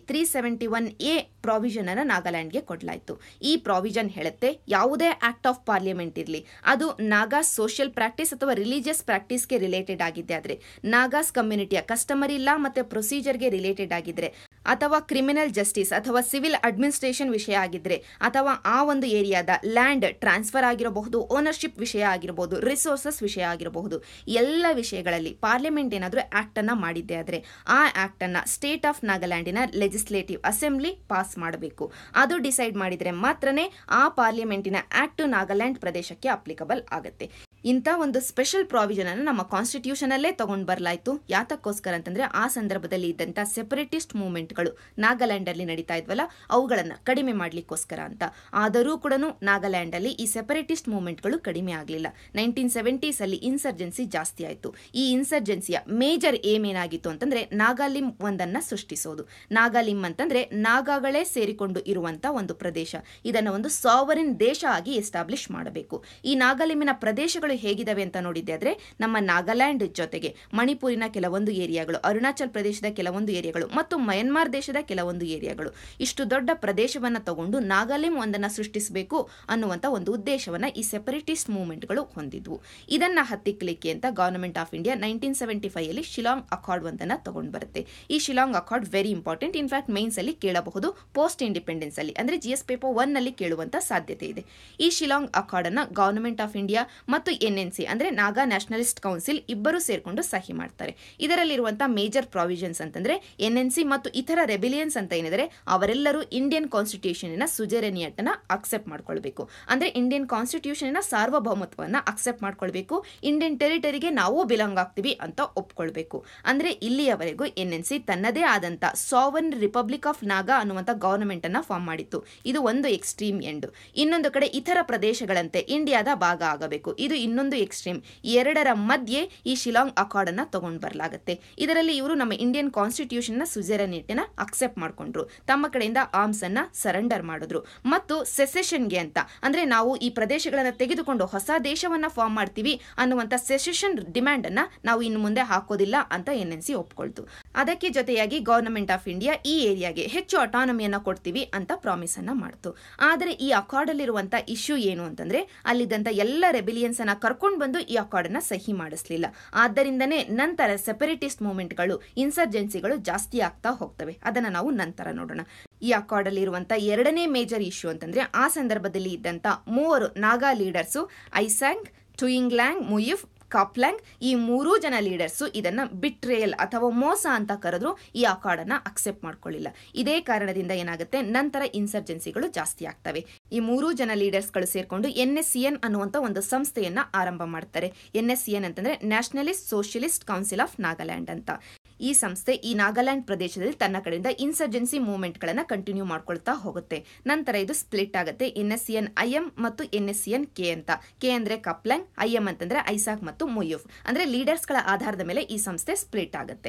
A: 371A ಪ್ರಾವಿಷನ್ ಅನ್ನ ನಾಗಾಲ್ಯಾಂಡ್ಗೆ ಕೊಡಲಾಯಿತು. ಈ ಪ್ರಾವಿಷನ್ ಹೇಳುತ್ತೆ ಯಾವುದೇ ಆಕ್ಟ್ ಆಫ್ ಪಾರ್ಲಿಮೆಂಟ್ ಇರಲಿ ಅದು ನಾಗಾ ಸೋಷಿಯಲ್ ಪ್ರಾಕ್ಟೀಸ್ ಅಥವಾ ರಿಲಿಜಿಯಸ್ ಪ್ರಾಕ್ಟೀಸ್ಗೆ ರಿಲೇಟೆಡ್ ಆಗಿದ್ದೆ ಆದ್ರೆ, ನಾಗಾಸ್ ಕಮ್ಯುನಿಟಿಯ ಕಸ್ಟಮರಿ ಲಾ ಮತ್ತೆ ಪ್ರೊಸೀಜರ್ಗೆ ರಿಲೇಟೆಡ್ ಆಗಿದ್ರೆ, ಅಥವಾ ಕ್ರಿಮಿನಲ್ ಜಸ್ಟಿಸ್ ಅಥವಾ ಸಿವಿಲ್ ಅಡ್ಮಿನಿಸ್ಟ್ರೇಷನ್ ವಿಷಯ ಆಗಿದ್ರೆ, ಅಥವಾ ಆ ಒಂದು ಏರಿಯಾದ ಲ್ಯಾಂಡ್ ಟ್ರಾನ್ಸ್ಫರ್ ಆಗಿರಬಹುದು, ಓನರ್ಶಿಪ್ ವಿಷಯ ಆಗಿರಬಹುದು, ರಿಸೋರ್ಸಸ್ ವಿಷಯ ಆಗಿರಬಹುದು, ಎಲ್ಲ ವಿಷಯಗಳಲ್ಲಿ ಪಾರ್ಲಿಮೆಂಟ್ ಏನಾದರೂ ಆಕ್ಟ್ ಅನ್ನ ಮಾಡಿದ್ದೆ ಆದ್ರೆ ಆ ಆಕ್ಟ್ ಅನ್ನ ಸ್ಟೇಟ್ ಆಫ್ ನಾಗಾಲ್ಯಾಂಡಿನ ಲೆಜಿಸ್ಲೇಟಿವ್ ಅಸೆಂಬ್ಲಿ ಪಾಸ್ ಮಾಡಬೇಕು. ಅದು ಡಿಸೈಡ್ ಮಾಡಿದ್ರೆ ಮಾತ್ರನೇ ಆ ಪಾರ್ಲಿಮೆಂಟಿನ ಆಕ್ಟ್ ನಾಗಾಲ್ಯಾಂಡ್ ಪ್ರದೇಶಕ್ಕೆ ಅಪ್ಲಿಕಬಲ್ ಆಗುತ್ತೆ. ಇಂಥ ಒಂದು ಸ್ಪೆಷಲ್ ಪ್ರಾವಿಷನ್ ಅನ್ನು ನಮ್ಮ ಕಾನ್ಸ್ಟಿಟ್ಯೂಷನ್ ಅಲ್ಲೇ ತಗೊಂಡು ಬರಲಾಯಿತು. ಯಾತಕ್ಕೋಸ್ಕರ ಅಂತಂದ್ರೆ ಆ ಸಂದರ್ಭದಲ್ಲಿ ಇದ್ದಂತ ಸೆಪರೇಟಿಸ್ಟ್ ಮೂವ್ಮೆಂಟ್ಗಳು ನಾಗಾಲ್ಯಾಂಡ್ ಅಲ್ಲಿ ನಡೀತಾ ಇದ್ವಲ್ಲ ಅವುಗಳನ್ನ ಕಡಿಮೆ ಮಾಡ್ಲಿಕ್ಕೋಸ್ಕರ ಅಂತ. ಆದರೂ ಕೂಡ ನಾಗಾಲ್ಯಾಂಡ್ ಅಲ್ಲಿ ಈ ಸೆಪರೇಟಿಸ್ಟ್ ಮೂವ್ಮೆಂಟ್ಗಳು ಕಡಿಮೆ ಆಗಲಿಲ್ಲ. 1970s ಅಲ್ಲಿ ಇನ್ಸರ್ಜೆನ್ಸಿ ಜಾಸ್ತಿ ಆಯಿತು. ಈ ಇನ್ಸರ್ಜೆನ್ಸಿಯ ಮೇಜರ್ ಏಮ್ ಏನಾಗಿತ್ತು ಅಂತಂದ್ರೆ ನಾಗಾಲಿಮ್ ಒಂದನ್ನ ಸೃಷ್ಟಿಸೋದು. ನಾಗಾಲಿಮ್ ಅಂತಂದ್ರೆ ನಾಗಾಗಳೇ ಸೇರಿಕೊಂಡು ಇರುವಂತ ಒಂದು ಪ್ರದೇಶ. ಇದನ್ನ ಒಂದು ಸಾವರಿನ್ ದೇಶ ಆಗಿ ಎಸ್ಟಾಬ್ಲಿಷ್ ಮಾಡಬೇಕು. ಈ ನಾಗಾಲಿಮಿನ ಪ್ರದೇಶಗಳು ಹೇಗಿದಾವೆ ಅಂತ ನೋಡಿದ್ದೆ ಆದ್ರೆ ನಮ್ಮ ನಾಗಾಲ್ಯಾಂಡ್ ಜೊತೆಗೆ ಮಣಿಪುರಿನ ಕೆಲವೊಂದು ಏರಿಯಾಗಳು, ಅರುಣಾಚಲ್ ಪ್ರದೇಶದ ಕೆಲವೊಂದು ಏರಿಯಾಗಳು ಮತ್ತು ಮಯನ್ಮಾರ್ ದೇಶದ ಕೆಲವೊಂದು ಏರಿಯಾಗಳು, ಇಷ್ಟು ದೊಡ್ಡ ಪ್ರದೇಶವನ್ನ ತಗೊಂಡು ನಾಗಾಲಿಮ್ ಒಂದನ್ನ ಸೃಷ್ಟಿಸಬೇಕು ಅನ್ನುವಂತ ಒಂದು ಉದ್ದೇಶವನ್ನ ಈ ಸೆಪರೇಟಿಸ್ಟ್ ಮೂವ್ಮೆಂಟ್ಗಳು ಹೊಂದಿದ್ವು. ಇದನ್ನ ಹತ್ತಿಕ್ಕಲಿಕ್ಕೆ ಅಂತ ಗವರ್ನಮೆಂಟ್ ಆಫ್ ಇಂಡಿಯಾ 1975 ಅಲ್ಲಿ ಶಿಲಾಂಗ್ ಅಕಾರ್ಡ್ ಒಂದನ್ನ ತಗೊಂಡು ಬರುತ್ತೆ. ಈ Shillong accord very important. In fact mains ಅಲ್ಲಿ ಕೇಳಬಹುದು, ಪೋಸ್ಟ್ ಇಂಡಿಪೆಂಡೆನ್ಸ್ ಅಲ್ಲಿ ಅಂದ್ರೆ GS ಪೇಪರ್ 1 ನಲ್ಲಿ ಕೇಳುವಂತ ಸಾಧ್ಯತೆ ಇದೆ. ಈ ಶಿಲಾಂಗ್ ಅಕಾರ್ಡ್ ಅನ್ನ ಗವರ್ನಮೆಂಟ್ ಆಫ್ ಇಂಡಿಯಾ ಮತ್ತು NNC ಅಂದ್ರೆ ನಾಗಾ ನ್ಯಾಷನಲಿಸ್ಟ್ ಕೌನ್ಸಿಲ್ ಇಬ್ಬರು ಸೇರ್ಕೊಂಡು ಸಹಿ ಮಾಡ್ತಾರೆ. ಇದರಲ್ಲಿರುವಂತಹ ಮೇಜರ್ ಪ್ರಾವಿಷನ್ಸ್ ಅಂತಂದ್ರೆ NNC ಮತ್ತು ಇತರ ರೆಬಿಲಿಯನ್ಸ್ ಅಂತ ಏನಿದ್ರೆ ಅವರೆಲ್ಲರೂ ಇಂಡಿಯನ್ ಕಾನ್ಸ್ಟಿಟ್ಯೂಷನ್ ಸುಜೆರೆನಿಯಟ್ ಅನ್ನ ಅಕ್ಸೆಪ್ಟ್ ಮಾಡ್ಕೊಳ್ಬೇಕು. ಅಂದ್ರೆ ಇಂಡಿಯನ್ ಕಾನ್ಸ್ಟಿಟ್ಯೂಷನ್ ಸಾರ್ವಭೌಮತ್ವವನ್ನ ಅಕ್ಸೆಪ್ಟ್ ಮಾಡ್ಕೊಳ್ಬೇಕು. ಇಂಡಿಯನ್ ಟೆರಿಟರಿಗೆ ನಾವು ಬಿಲಾಂಗ್ ಆಗ್ತೀವಿ ಅಂತ ಒಪ್ಕೊಳ್ಬೇಕು. ಅಂದ್ರೆ ಇಲ್ಲಿಯವರೆಗೂ NNC ತನ್ನದೇ ಆದಂತ ಸಾವರ್ನ್ ರಿಪಬ್ಲಿಕ್ ಆಫ್ ನಾಗಾ ಅನ್ನುವಂತ ಗವರ್ನಮೆಂಟ್ ಅನ್ನ ಫಾರ್ಮ್ ಮಾಡಿತ್ತು. ಇದು ಒಂದು ಎಕ್ಸ್ಟ್ರೀಮ್ ಎಂಡ್. ಇನ್ನೊಂದು ಕಡೆ ಇತರ ಪ್ರದೇಶಗಳಂತೆ ಇಂಡಿಯಾದ ಭಾಗ ಆಗಬೇಕು. ಇದು ಇನ್ನೊಂದು ಎಕ್ಸ್ಟ್ರೀಮ್. ಎರಡರ ಮಧ್ಯೆ ಈ ಶಿಲಾಂಗ್ ಅಕಾರ್ಡ್ ಅನ್ನ ತಗೊಂಡು ಬರಲಾಗುತ್ತೆ. ಇದರಲ್ಲಿ ಇವರು ನಮ್ಮ ಇಂಡಿಯನ್ ಕಾನ್ಸ್ಟಿಟ್ಯೂಷನ್ ನ ಸುಜೆರನಿಟಿನ ಅಕ್ಸೆಪ್ಟ್ ಮಾಡ್ಕೊಂಡ್ರು. ತಮ್ಮ ಕಡೆಯಿಂದ ಆರ್ಮ್ಸ್ ಅನ್ನ ಸರೆಂಡರ್ ಮಾಡಿದ್ರು ಮತ್ತು ಸೆಸೆಷನ್ಗೆ ಅಂತ ಅಂದ್ರೆ ನಾವು ಈ ಪ್ರದೇಶಗಳನ್ನ ತೆಗೆದುಕೊಂಡು ಹೊಸ ದೇಶವನ್ನ ಫಾರ್ಮ್ ಮಾಡ್ತೀವಿ ಅನ್ನುವಂತ ಸೆಸೆಷನ್ ಡಿಮ್ಯಾಂಡ್ ಅನ್ನ ನಾವು ಇನ್ನು ಮುಂದೆ ಹಾಕೋದಿಲ್ಲ ಅಂತ NNC ಒಪ್ಕೊಳ್ತು. ಅದಕ್ಕೆ ಜೊತೆಯಾಗಿ ಗವರ್ನಮೆಂಟ್ ಆಫ್ ಇಂಡಿಯಾ ಈ ಏರಿಯಾಗೆ ಹೆಚ್ಚು ಅಟಾನಮಿಯನ್ನ ಕೊಡ್ತೀವಿ ಅಂತ ಪ್ರಾಮಿಸ್ ಅನ್ನ ಮಾಡ್ತು. ಆದರೆ ಈ ಅಕಾರ್ಡ್ ಅಲ್ಲಿರುವಂತ ಇಶ್ಯೂ ಏನು ಅಂತಂದ್ರೆ ಅಲ್ಲಿದ್ದಂತ ಎಲ್ಲ ರೆಬಿಲಿಯನ್ಸ್ ಅನ್ನ ಕರ್ಕೊಂಡು ಬಂದು ಈ ಅಕಾರ್ಡ್ ಅನ್ನ ಸಹಿ ಮಾಡಿಸಲಿಲ್ಲ. ಆದ್ದರಿಂದನೇ ನಂತರ ಸೆಪರೇಟಿಸ್ಟ್ ಮೂವ್ಮೆಂಟ್ಗಳು, ಇನ್ಸರ್ಜೆನ್ಸಿಗಳು ಜಾಸ್ತಿ ಆಗ್ತಾ ಹೋಗ್ತವೆ. ಅದನ್ನ ನಾವು ನಂತರ ನೋಡೋಣ. ಈ ಅಕಾರ್ಡ್ ಅಲ್ಲಿ ಇರುವಂತಹ ಎರಡನೇ ಮೇಜರ್ ಇಶ್ಯೂ ಅಂತಂದ್ರೆ ಆ ಸಂದರ್ಭದಲ್ಲಿ ಇದ್ದಂತ ಮೂವರು ನಾಗಾ ಲೀಡರ್ಸು ಐಸಾಂಗ್, ಟುಯಿಂಗ್ಲ್ಯಾಂಗ್, ಮುಯಿಫ್, ಕಾಪ್ಲ್ಯಾಂಗ್ ಈ ಮೂರೂ ಜನ ಲೀಡರ್ಸು ಇದನ್ನ ಬಿಟ್ರೇಯಲ್ ಅಥವಾ ಮೋಸ ಅಂತ ಕರೆದ್ರು. ಈ ಅಕಾರ್ಡ್ ಅನ್ನ ಅಕ್ಸೆಪ್ಟ್ ಮಾಡ್ಕೊಳ್ಳಿಲ್ಲ. ಇದೇ ಕಾರಣದಿಂದ ಏನಾಗುತ್ತೆ, ನಂತರ ಇನ್ಸರ್ಜೆನ್ಸಿಗಳು ಜಾಸ್ತಿ ಆಗ್ತವೆ. ಈ ಮೂರೂ ಜನ ಲೀಡರ್ಸ್ಗಳು ಸೇರ್ಕೊಂಡು NSCN ಅನ್ನುವಂತ ಒಂದು ಸಂಸ್ಥೆಯನ್ನ ಆರಂಭ ಮಾಡ್ತಾರೆ. NSCN ಅಂತಂದ್ರೆ nationalist socialist council of Nagaland ಅಂತ. ಈ ಸಂಸ್ಥೆ ಈ ನಾಗಾಲ್ಯಾಂಡ್ ಪ್ರದೇಶದಲ್ಲಿ ತನ್ನ ಕಡೆಯಿಂದ ಇನ್ಸರ್ಜೆನ್ಸಿ ಮೂವ್ಮೆಂಟ್ ಗಳನ್ನ ಕಂಟಿನ್ಯೂ ಮಾಡ್ಕೊಳ್ತಾ ಹೋಗುತ್ತೆ. ನಂತರ ಇದು ಸ್ಪ್ಲಿಟ್ ಆಗುತ್ತೆ. NSCN IM ಮತ್ತು NSCN K ಅಂತ. K ಅಂದ್ರೆ ಕಪ್ಲ್ಯಾಂಗ್, IM ಅಂತಂದ್ರೆ ಐಸಾಕ್ ಮತ್ತು ಮುಯುಫ್. ಅಂದ್ರೆ ಲೀಡರ್ಸ್ ಗಳ ಆಧಾರದ ಮೇಲೆ ಈ ಸಂಸ್ಥೆ ಸ್ಪ್ಲಿಟ್ ಆಗುತ್ತೆ.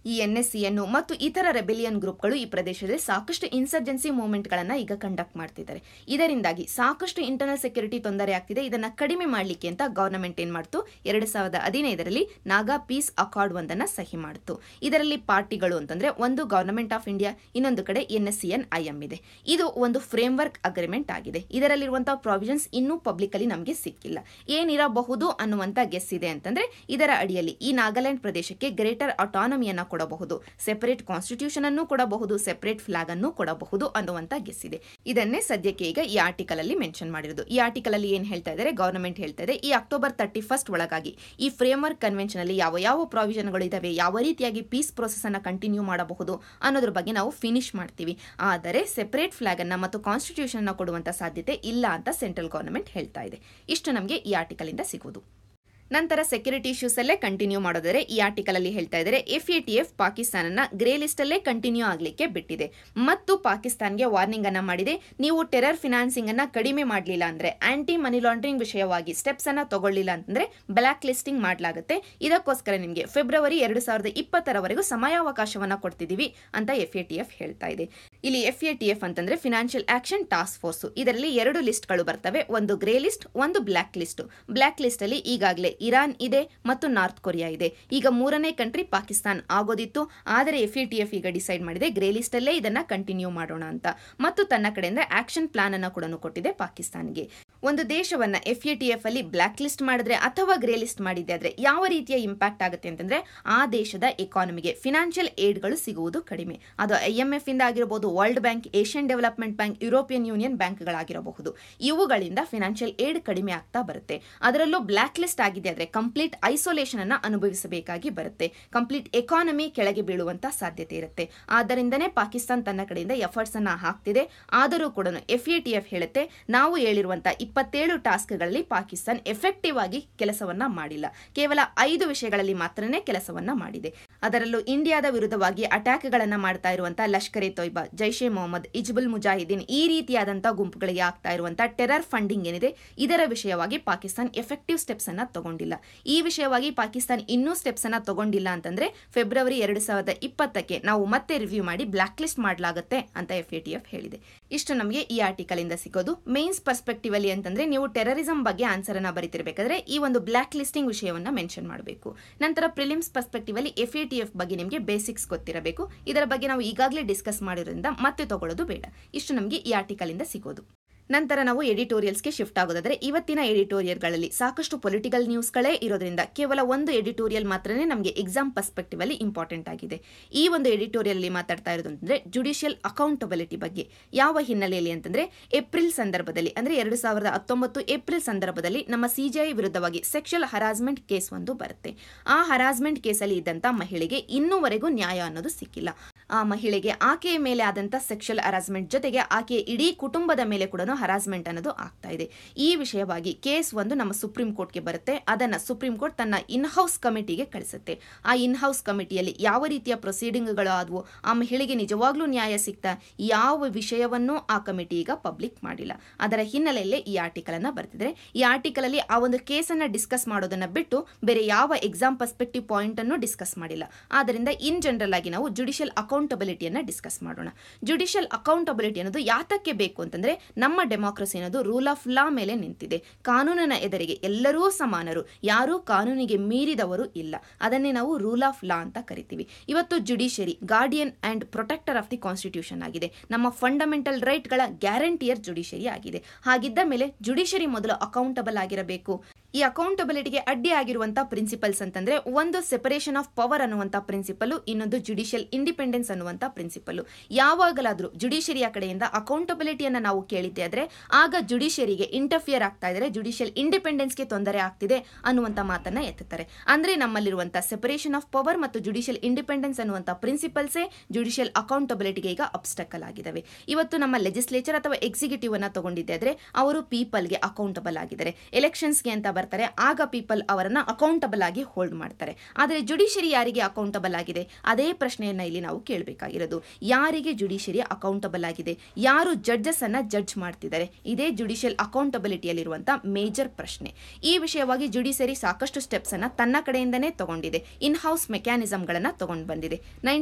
A: ಈ NSCN ಮತ್ತು ಇತರ ರೆಬೆಲಿಯನ್ ಗ್ರೂಪ್ಗಳು ಈ ಪ್ರದೇಶದಲ್ಲಿ ಸಾಕಷ್ಟು ಇನ್ಸರ್ಜೆನ್ಸಿ ಮೂವ್ಮೆಂಟ್ಗಳನ್ನು ಈಗ ಕಂಡಕ್ಟ್ ಮಾಡ್ತಿದ್ದಾರೆ. ಇದರಿಂದಾಗಿ ಸಾಕಷ್ಟು ಇಂಟರ್ನಲ್ ಸೆಕ್ಯೂರಿಟಿ ತೊಂದರೆ ಆಗ್ತಿದೆ. ಇದನ್ನ ಕಡಿಮೆ ಮಾಡಲಿಕ್ಕೆ ಅಂತ ಗವರ್ನಮೆಂಟ್ ಏನ್ ಮಾಡ್ತು, 2015ರಲ್ಲಿ ನಾಗಾ ಪೀಸ್ ಅಕಾರ್ಡ್ ಒಂದನ್ನ ಸಹಿ ಮಾಡಿತು. ಇದರಲ್ಲಿ ಪಾರ್ಟಿಗಳು ಅಂತಂದ್ರೆ ಒಂದು ಗವರ್ನಮೆಂಟ್ ಆಫ್ ಇಂಡಿಯಾ, ಇನ್ನೊಂದು ಕಡೆ NSCN IM ಇದೆ. ಇದು ಒಂದು ಫ್ರೇಮ್ ವರ್ಕ್ ಅಗ್ರಿಮೆಂಟ್ ಆಗಿದೆ. ಇದರಲ್ಲಿರುವಂತಹ ಪ್ರಾವಿಷನ್ಸ್ ಇನ್ನೂ ಪಬ್ಲಿಕಲಿ ನಮಗೆ ಸಿಕ್ಕಿಲ್ಲ. ಏನಿರಬಹುದು ಅನ್ನುವಂತ ಗೆಸ್ ಇದೆ ಅಂತಂದ್ರೆ ಇದರ ಅಡಿಯಲ್ಲಿ ಈ ನಾಗಾಲ್ಯಾಂಡ್ ಪ್ರದೇಶಕ್ಕೆ ಗ್ರೇಟರ್ ಅಟಾನಮಿಯನ್ನ ಕೊಡಬಹುದು, ಸೆಪರೇಟ್ ಕಾನ್ಸ್ಟಿಟ್ಯೂಷನ್ ಅನ್ನು ಕೊಡಬಹುದು, ಸೆಪರೇಟ್ ಫ್ಲಾಗ್ ಅನ್ನು ಕೊಡಬಹುದು ಅನ್ನುವಂತ ಗೆಸ್ ಇದೆ. ಇದನ್ನೇ ಸದ್ಯಕ್ಕೆ ಈಗ ಈ ಆರ್ಟಿಕಲ್ ಅಲ್ಲಿ ಮೆನ್ಷನ್ ಮಾಡಿರೋದು. ಈ ಆರ್ಟಿಕಲ್ ಅಲ್ಲಿ ಏನ್ ಹೇಳ್ತಾ ಇದ್ದಾರೆ, ಗವರ್ನಮೆಂಟ್ ಹೇಳ್ತಾ ಇದೆ ಈ ಅಕ್ಟೋಬರ್ 31 ಒಳಗಾಗಿ ಈ ಫ್ರೇಮ್ ವರ್ಕ್ ಕನ್ವೆನ್ಷನ್ ಅಲ್ಲಿ ಯಾವ ಪ್ರಾವಿಷನ್ಗಳು ಇದಾವೆ, ಯಾವ ರೀತಿಯಾಗಿ ಪೀಸ್ ಪ್ರೋಸೆಸ್ ಅನ್ನ ಕಂಟಿನ್ಯೂ ಮಾಡಬಹುದು ಅನ್ನೋದ್ರ ಬಗ್ಗೆ ನಾವು ಫಿನಿಶ್ ಮಾಡ್ತೀವಿ. ಆದರೆ ಸೆಪರೇಟ್ ಫ್ಲಾಗ್ ಅನ್ನ ಮತ್ತು ಕಾನ್ಸ್ಟಿಟ್ಯೂಷನ್ ಅನ್ನ ಕೊಡುವಂತ ಸಾಧ್ಯತೆ ಇಲ್ಲ ಅಂತ ಸೆಂಟ್ರಲ್ ಗವರ್ನಮೆಂಟ್ ಹೇಳ್ತಾ ಇದೆ. ಇಷ್ಟು ನಮಗೆ ಈ ಆರ್ಟಿಕಲ್ ಇಂದ ಸಿಗೋದು. ನಂತರ ಸೆಕ್ಯೂರಿಟಿ ಇಶ್ಯೂಸ್ ಅಲ್ಲೇ ಕಂಟಿನ್ಯೂ ಮಾಡೋದಾದ್ರೆ ಈ ಆರ್ಟಿಕಲ್ ಅಲ್ಲಿ ಹೇಳ್ತಾ ಇದ್ದಾರೆ FATF ಪಾಕಿಸ್ತಾನನ ಗ್ರೇ ಲಿಸ್ಟ್ ಅಲ್ಲೇ ಕಂಟಿನ್ಯೂ ಆಗ್ಲಿಕ್ಕೆ ಬಿಟ್ಟಿದೆ ಮತ್ತು ಪಾಕಿಸ್ತಾನ್ಗೆ ವಾರ್ನಿಂಗ್ ಅನ್ನ ಮಾಡಿದೆ. ನೀವು ಟೆರರ್ ಫಿನಾನ್ಸಿಂಗ್ ಅನ್ನ ಕಡಿಮೆ ಮಾಡಲಿಲ್ಲ ಅಂದ್ರೆ, ಆಂಟಿ ಮನಿ ಲಾಂಡ್ರಿಂಗ್ ವಿಷಯವಾಗಿ ಸ್ಟೆಪ್ಸ್ ಅನ್ನ ತಗೊಳ್ಳಿಲ್ಲ ಅಂತಂದ್ರೆ ಬ್ಲಾಕ್ ಲಿಸ್ಟಿಂಗ್ ಮಾಡಲಾಗುತ್ತೆ. ಇದಕ್ಕೋಸ್ಕರ ನಿಮಗೆ ಫೆಬ್ರವರಿ 2020ರವರೆಗೂ ಸಮಯಾವಕಾಶವನ್ನ ಕೊಡ್ತಿದೀವಿ ಅಂತ FATF ಹೇಳ್ತಾ ಇದೆ. ಇಲ್ಲಿ FATF ಅಂತಂದ್ರೆ ಫಿನಾನ್ಷಿಯಲ್ ಆಕ್ಷನ್ ಟಾಸ್ಕ್ ಫೋರ್ಸ್. ಇದರಲ್ಲಿ 2 ಲಿಸ್ಟ್ಗಳು ಬರ್ತವೆ, ಒಂದು ಗ್ರೇ ಲಿಸ್ಟ್, ಒಂದು ಬ್ಲಾಕ್ ಲಿಸ್ಟ್. ಬ್ಲಾಕ್ ಲಿಸ್ಟ್ ಅಲ್ಲಿ ಈಗಾಗಲೇ ಇರಾನ್ ಇದೆ ಮತ್ತು ನಾರ್ತ್ ಕೊರಿಯಾ ಇದೆ. ಈಗ 3ನೇ ಕಂಟ್ರಿ ಪಾಕಿಸ್ತಾನ್ ಆಗೋದಿತ್ತು, ಆದರೆ FATF ಈಗ ಡಿಸೈಡ್ ಮಾಡಿದೆ ಗ್ರೇ ಲಿಸ್ಟ್ ಅಲ್ಲೇ ಇದನ್ನ ಕಂಟಿನ್ಯೂ ಮಾಡೋಣ ಅಂತ ಮತ್ತು ತನ್ನ ಕಡೆಯಿಂದ ಆಕ್ಷನ್ ಪ್ಲಾನ್ ಅನ್ನು ಕೂಡ ಕೊಟ್ಟಿದೆ ಪಾಕಿಸ್ತಾನ್ಗೆ. ಒಂದು ದೇಶವನ್ನ FATF ಅಲ್ಲಿ ಬ್ಲಾಕ್ ಲಿಸ್ಟ್ ಮಾಡಿದ್ರೆ ಅಥವಾ ಗ್ರೇ ಲಿಸ್ಟ್ ಮಾಡಿದೆ ಆದ್ರೆ ಯಾವ ರೀತಿಯ ಇಂಪ್ಯಾಕ್ಟ್ ಆಗುತ್ತೆ ಅಂತಂದ್ರೆ ಆ ದೇಶದ ಎಕಾನಮಿಗೆ ಫಿನಾನ್ಷಿಯಲ್ ಏಡ್ಗಳು ಸಿಗುವುದು ಕಡಿಮೆ. ಅದು IMF ಇಂದ ಆಗಿರಬಹುದು, world bank, Asian development bank, European union ಬ್ಯಾಂಕ್ಗಳಾಗಿರಬಹುದು. ಇವುಗಳಿಂದ ಫಿನಾನ್ಷಿಯಲ್ ಏಡ್ ಕಡಿಮೆ ಆಗ್ತಾ ಬರುತ್ತೆ. ಅದರಲ್ಲೂ ಬ್ಲಾಕ್ ಲಿಸ್ಟ್ ಆಗಿದೆ ಆದ್ರೆ ಕಂಪ್ಲೀಟ್ ಐಸೋಲೇಷನ್ ಅನ್ನ ಅನುಭವಿಸಬೇಕಾಗಿ ಬರುತ್ತೆ. ಕಂಪ್ಲೀಟ್ ಎಕಾನಮಿ ಕೆಳಗೆ ಬೀಳುವಂತ ಸಾಧ್ಯತೆ ಇರುತ್ತೆ. ಆದ್ದರಿಂದನೇ ಪಾಕಿಸ್ತಾನ ತನ್ನ ಕಡೆಯಿಂದ ಎಫರ್ಟ್ಸ್ ಅನ್ನ ಹಾಕ್ತಿದೆ. ಆದರೂ ಕೂಡ FATF ಹೇಳುತ್ತೆ ನಾವು ಹೇಳಿರುವಂತಹ 27 ಟಾಸ್ಕ್ಗಳಲ್ಲಿ ಪಾಕಿಸ್ತಾನ ಎಫೆಕ್ಟಿವ್ ಆಗಿ ಕೆಲಸವನ್ನ ಮಾಡಿಲ್ಲ. ಕೇವಲ 5 ವಿಷಯಗಳಲ್ಲಿ ಮಾತ್ರನೇ ಕೆಲಸವನ್ನ ಮಾಡಿದೆ. ಅದರಲ್ಲೂ ಇಂಡಿಯಾದ ವಿರುದ್ಧವಾಗಿ ಅಟ್ಯಾಕ್ಗಳನ್ನ ಮಾಡ್ತಾ ಇರುವಂತಹ ಲಷ್ಕರ್ ಎ ತೊಯ್ಬಾ, ಜೈಷ್ ಎ ಮೊಹಮ್ಮದ್, ಹಿಜ್ಬುಲ್ ಮುಜಾಹಿದೀನ್ ಈ ರೀತಿಯಾದಂತಹ ಗುಂಪುಗಳಿಗೆ ಆಗ್ತಾ ಇರುವಂತಹ ಟೆರರ್ ಫಂಡಿಂಗ್ ಏನಿದೆ ಇದರ ವಿಷಯವಾಗಿ ಪಾಕಿಸ್ತಾನ ಎಫೆಕ್ಟಿವ್ ಸ್ಟೆಪ್ಸ್ ಅನ್ನ ತಗೊಂಡಿಲ್ಲ. ಈ ವಿಷಯವಾಗಿ ಪಾಕಿಸ್ತಾನ ಇನ್ನೂ ಸ್ಟೆಪ್ಸ್ ಅನ್ನ ತಗೊಂಡಿಲ್ಲ ಅಂತಂದ್ರೆ ಫೆಬ್ರವರಿ 2020ಕ್ಕೆ ನಾವು ಮತ್ತೆ ರಿವ್ಯೂ ಮಾಡಿ ಬ್ಲಾಕ್ ಲಿಸ್ಟ್ ಮಾಡಲಾಗುತ್ತೆ ಅಂತ FATF ಹೇಳಿದೆ. ಇಷ್ಟು ನಮಗೆ ಈ ಆರ್ಟಿಕಲ್ ಇಂದ ಸಿಗೋದು. ಮೇನ್ಸ್ ಪರ್ಸ್ಪೆಕ್ಟಿವ್ ಅಲ್ಲಿ ಅಂತಂದ್ರೆ ನೀವು ಟೆರರಿಸಂ ಬಗ್ಗೆ ಆನ್ಸರ್ ಅನ್ನ ಬರೀತಿರ್ಬೇಕಾದ್ರೆ ಈ ಒಂದು ಬ್ಲಾಕ್ ಲಿಸ್ಟಿಂಗ್ ವಿಷಯವನ್ನ ಮೆನ್ಷನ್ ಮಾಡಬೇಕು. ನಂತರ ಪ್ರಿಲಿಮ್ಸ್ ಪರ್ಸ್ಪೆಕ್ಟಿವ್ ಅಲ್ಲಿ FATF ಬಗ್ಗೆ ನಿಮಗೆ ಬೇಸಿಕ್ಸ್ ಗೊತ್ತಿರಬೇಕು. ಇದರ ಬಗ್ಗೆ ನಾವು ಈಗಾಗಲೇ ಡಿಸ್ಕಸ್ ಮಾಡಿರೋದ್ರಿಂದ ಮತ್ತೆ ತಗೊಳ್ಳೋದು ಬೇಡ. ಇಷ್ಟು ನಮಗೆ ಈ ಆರ್ಟಿಕಲ್ ಇಂದ ಸಿಗೋದು. ನಂತರ ನಾವು ಎಡಿಟೋರಿಯಲ್ಸ್ಗೆ ಶಿಫ್ಟ್ ಆಗೋದಾದ್ರೆ ಇವತ್ತಿನ ಎಡಿಟೋರಿಯಲ್ಗಳಲ್ಲಿ ಸಾಕಷ್ಟು ಪೊಲಿಟಿಕಲ್ ನ್ಯೂಸ್ಗಳೇ ಇರೋದ್ರಿಂದ ಕೇವಲ ಒಂದು ಎಡಿಟೋರಿಯಲ್ ಮಾತ್ರನೇ ನಮಗೆ ಎಕ್ಸಾಮ್ ಪರ್ಸ್ಪೆಕ್ಟಿವ್ ಅಲ್ಲಿ ಇಂಪಾರ್ಟೆಂಟ್ ಆಗಿದೆ. ಈ ಒಂದು ಎಡಿಟೋರಿಯಲ್ ಅಲ್ಲಿ ಮಾತಾಡ್ತಾ ಇರೋದು ಅಂತಂದ್ರೆ ಜುಡಿಷಿಯಲ್ ಅಕೌಂಟಬಿಲಿಟಿ ಬಗ್ಗೆ. ಯಾವ ಹಿನ್ನೆಲೆಯಲ್ಲಿ ಅಂತಂದ್ರೆ ಏಪ್ರಿಲ್ ಸಂದರ್ಭದಲ್ಲಿ ಅಂದ್ರೆ 2019 ಏಪ್ರಿಲ್ ಸಂದರ್ಭದಲ್ಲಿ ನಮ್ಮ CJI ವಿರುದ್ಧವಾಗಿ ಸೆಕ್ಷುವಲ್ ಹರಾಸ್ಮೆಂಟ್ ಕೇಸ್ ಒಂದು ಬರುತ್ತೆ. ಆ ಹರಾಸ್ಮೆಂಟ್ ಕೇಸಲ್ಲಿ ಇದ್ದಂತ ಮಹಿಳೆಗೆ ಇನ್ನೂವರೆಗೂ ನ್ಯಾಯ ಅನ್ನೋದು ಸಿಕ್ಕಿಲ್ಲ. ಆ ಮಹಿಳೆಗೆ ಆಕೆಯ ಮೇಲೆ ಆದಂತ ಸೆಕ್ಷುವಲ್ ಹರಾಸ್ಮೆಂಟ್ ಜೊತೆಗೆ ಆಕೆಯ ಇಡೀ ಕುಟುಂಬದ ಮೇಲೆ ಕೂಡ ಹರಾಸ್ಮೆಂಟ್ ಅನ್ನೋದು ಆಗ್ತಾ ಇದೆ. ಈ ವಿಷಯವಾಗಿ ಕೇಸ್ ಒಂದು ನಮ್ಮ ಸುಪ್ರೀಂ ಕೋರ್ಟ್ಗೆ ಬರುತ್ತೆ. ಅದನ್ನ ಸುಪ್ರೀಂ ಕೋರ್ಟ್ ತನ್ನ ಇನ್ಹೌಸ್ ಕಮಿಟಿಗೆ ಕಳಿಸುತ್ತೆ. ಆ ಇನ್ಹೌಸ್ ಕಮಿಟಿಯಲ್ಲಿ ಯಾವ ರೀತಿಯ ಪ್ರೊಸೀಡಿಂಗ್ಗಳು ಆದವು, ಆ ಮಹಿಳೆಗೆ ನಿಜವಾಗ್ಲೂ ನ್ಯಾಯ ಸಿಗ್ತಾ, ಯಾವ ವಿಷಯವನ್ನೂ ಆ ಕಮಿಟಿ ಈಗ ಪಬ್ಲಿಕ್ ಮಾಡಿಲ್ಲ. ಅದರ ಹಿನ್ನೆಲೆಯಲ್ಲೇ ಈ ಆರ್ಟಿಕಲ್ ಅನ್ನ ಬರ್ತಿದ್ರೆ ಈ ಆರ್ಟಿಕಲ್ ಅಲ್ಲಿ ಆ ಒಂದು ಕೇಸ್ ಅನ್ನ ಡಿಸ್ಕಸ್ ಮಾಡೋದನ್ನ ಬಿಟ್ಟು ಬೇರೆ ಯಾವ ಎಕ್ಸಾಮ್ ಪರ್ಸ್ಪೆಕ್ಟಿವ್ ಪಾಯಿಂಟ್ ಅನ್ನು ಡಿಸ್ಕಸ್ ಮಾಡಿಲ್ಲ. ಆದ್ದರಿಂದ ಇನ್ ಜನರಲ್ ಆಗಿ ನಾವು ಜುಡಿಷಿಯಲ್ ಅಕೌಂಟಬಿಲಿಟಿಯನ್ನ ಡಿಸ್ಕಸ್ ಮಾಡೋಣ. ಜುಡಿಷಿಯಲ್ ಅಕೌಂಟಬಿಲಿಟಿ ಅನ್ನೋದು ಯಾತಕ್ಕೆ ಬೇಕು ಅಂತಂದ್ರೆ ನಮ್ಮ ಡೆಮಾಕ್ರಸಿ ಅನ್ನೋದು ರೂಲ್ ಆಫ್ ಲಾ ಮೇಲೆ ನಿಂತಿದೆ. ಕಾನೂನಿನ ಎದುರಿಗೆ ಎಲ್ಲರೂ ಸಮಾನರು, ಯಾರೂ ಕಾನೂನಿಗೆ ಮೀರಿದವರು ಇಲ್ಲ. ಅದನ್ನೇ ನಾವು ರೂಲ್ ಆಫ್ ಲಾ ಅಂತ ಕರಿತೀವಿ. ಇವತ್ತು judiciary guardian and protector of the constitution ಆಗಿದೆ. ನಮ್ಮ ಫಂಡಮೆಂಟಲ್ ರೈಟ್ಗಳ ಗ್ಯಾರಂಟಿಯರ್ ಜುಡಿಷಿಯರಿ ಆಗಿದೆ. ಹಾಗಿದ್ದ ಮೇಲೆ ಜುಡಿಷಿಯರಿ ಮೊದಲು ಅಕೌಂಟಬಲ್ ಆಗಿರಬೇಕು. ಈ ಅಕೌಂಟಬಿಲಿಟಿಗೆ ಅಡ್ಡಿ ಆಗಿರುವಂತಹ ಪ್ರಿನ್ಸಿಪಲ್ಸ್ ಅಂತಂದ್ರೆ ಒಂದು ಸೆಪರೇಷನ್ ಆಫ್ ಪವರ್ ಅನ್ನುವಂಥ ಪ್ರಿನ್ಸಿಪಲ್, ಇನ್ನೊಂದು ಜುಡಿಷಿಯಲ್ ಇಂಡಿಪೆಂಡೆನ್ಸ್ ಅನ್ನುವಂಥ ಪ್ರಿನ್ಸಿಪಲ್. ಯಾವಾಗಲಾದ್ರೂ ಜುಡಿಷಿಯರಿಯ ಕಡೆಯಿಂದ ಅಕೌಂಟಬಿಲಿಟಿಯನ್ನು ನಾವು ಕೇಳಿದ್ದೆ ಆದ್ರೆ ಆಗ ಜುಡಿಷಿಯರಿಗೆ ಇಂಟರ್ಫಿಯರ್ ಆಗ್ತಾ ಇದ್ದಾರೆ, ಜುಡಿಷಿಯಲ್ ಇಂಡಿಪೆಂಡೆನ್ಸ್ಗೆ ತೊಂದರೆ ಆಗ್ತಿದೆ ಅನ್ನುವಂಥ ಮಾತನ್ನ ಎತ್ತುತ್ತಾರೆ. ಅಂದ್ರೆ ನಮ್ಮಲ್ಲಿರುವಂತಹ ಸೆಪರೇಷನ್ ಆಫ್ ಪವರ್ ಮತ್ತು ಜುಡಿಷಿಯಲ್ ಇಂಡಿಪೆಂಡೆನ್ಸ್ ಅನ್ನುವಂಥ ಪ್ರಿನ್ಸಿಪಲ್ಸೇ ಜುಡಿಷಿಯಲ್ ಅಕೌಂಟಬಿಲಿಟಿಗೆ ಈಗ ಅಬ್ಸ್ಟಕಲ್ ಆಗಿದ್ದಾವೆ. ಇವತ್ತು ನಮ್ಮ ಲೆಜಿಸ್ಲೇಚರ್ ಅಥವಾ ಎಕ್ಸಿಕ್ಯೂಟಿವ್ ಅನ್ನ ತಗೊಂಡಿದ್ದೆ ಆದ್ರೆ ಅವರು ಪೀಪಲ್ಗೆ ಅಕೌಂಟಬಲ್ ಆಗಿದ್ದಾರೆ. ಎಲೆಕ್ಷನ್ಸ್ಗೆ ಅಂತ ಬರ್ತಾರೆ ಆಗ ಪೀಪಲ್ ಅವರನ್ನ ಅಕೌಂಟಬಲ್ ಆಗಿ ಹೋಲ್ಡ್ ಮಾಡ್ತಾರೆ. ಆದರೆ ಜುಡಿಷಿಯರಿ ಯಾರಿಗೆ ಅಕೌಂಟಬಲ್ ಆಗಿದೆ? ಅದೇ ಪ್ರಶ್ನೆಯನ್ನ ಇಲ್ಲಿ ನಾವು ಕೇಳಬೇಕಾಗಿರೋದು. ಯಾರಿಗೆ ಜುಡಿಷಿಯರಿ ಅಕೌಂಟಬಲ್ ಆಗಿದೆ? ಯಾರು ಜಡ್ಜಸ್ ಅನ್ನ ಜಡ್ಜ್ ಮಾಡ್ತಿದ್ದಾರೆ? ಇದೇ ಜುಡಿಷಿಯಲ್ ಅಕೌಂಟಬಿಲಿಟಿಯಲ್ಲಿರುವಂತಹ ಮೇಜರ್ ಪ್ರಶ್ನೆ. ಈ ವಿಷಯವಾಗಿ ಜುಡಿಷಿಯರಿ ಸಾಕಷ್ಟು ಸ್ಟೆಪ್ಸ್ ಅನ್ನ ತನ್ನ ಕಡೆಯಿಂದನೇ ತಗೊಂಡಿದೆ. ಇನ್ ಹೌಸ್ ಮೆಕ್ಯಾನಿಸಮ್ಗಳನ್ನ ತಗೊಂಡು ಬಂದಿದೆ.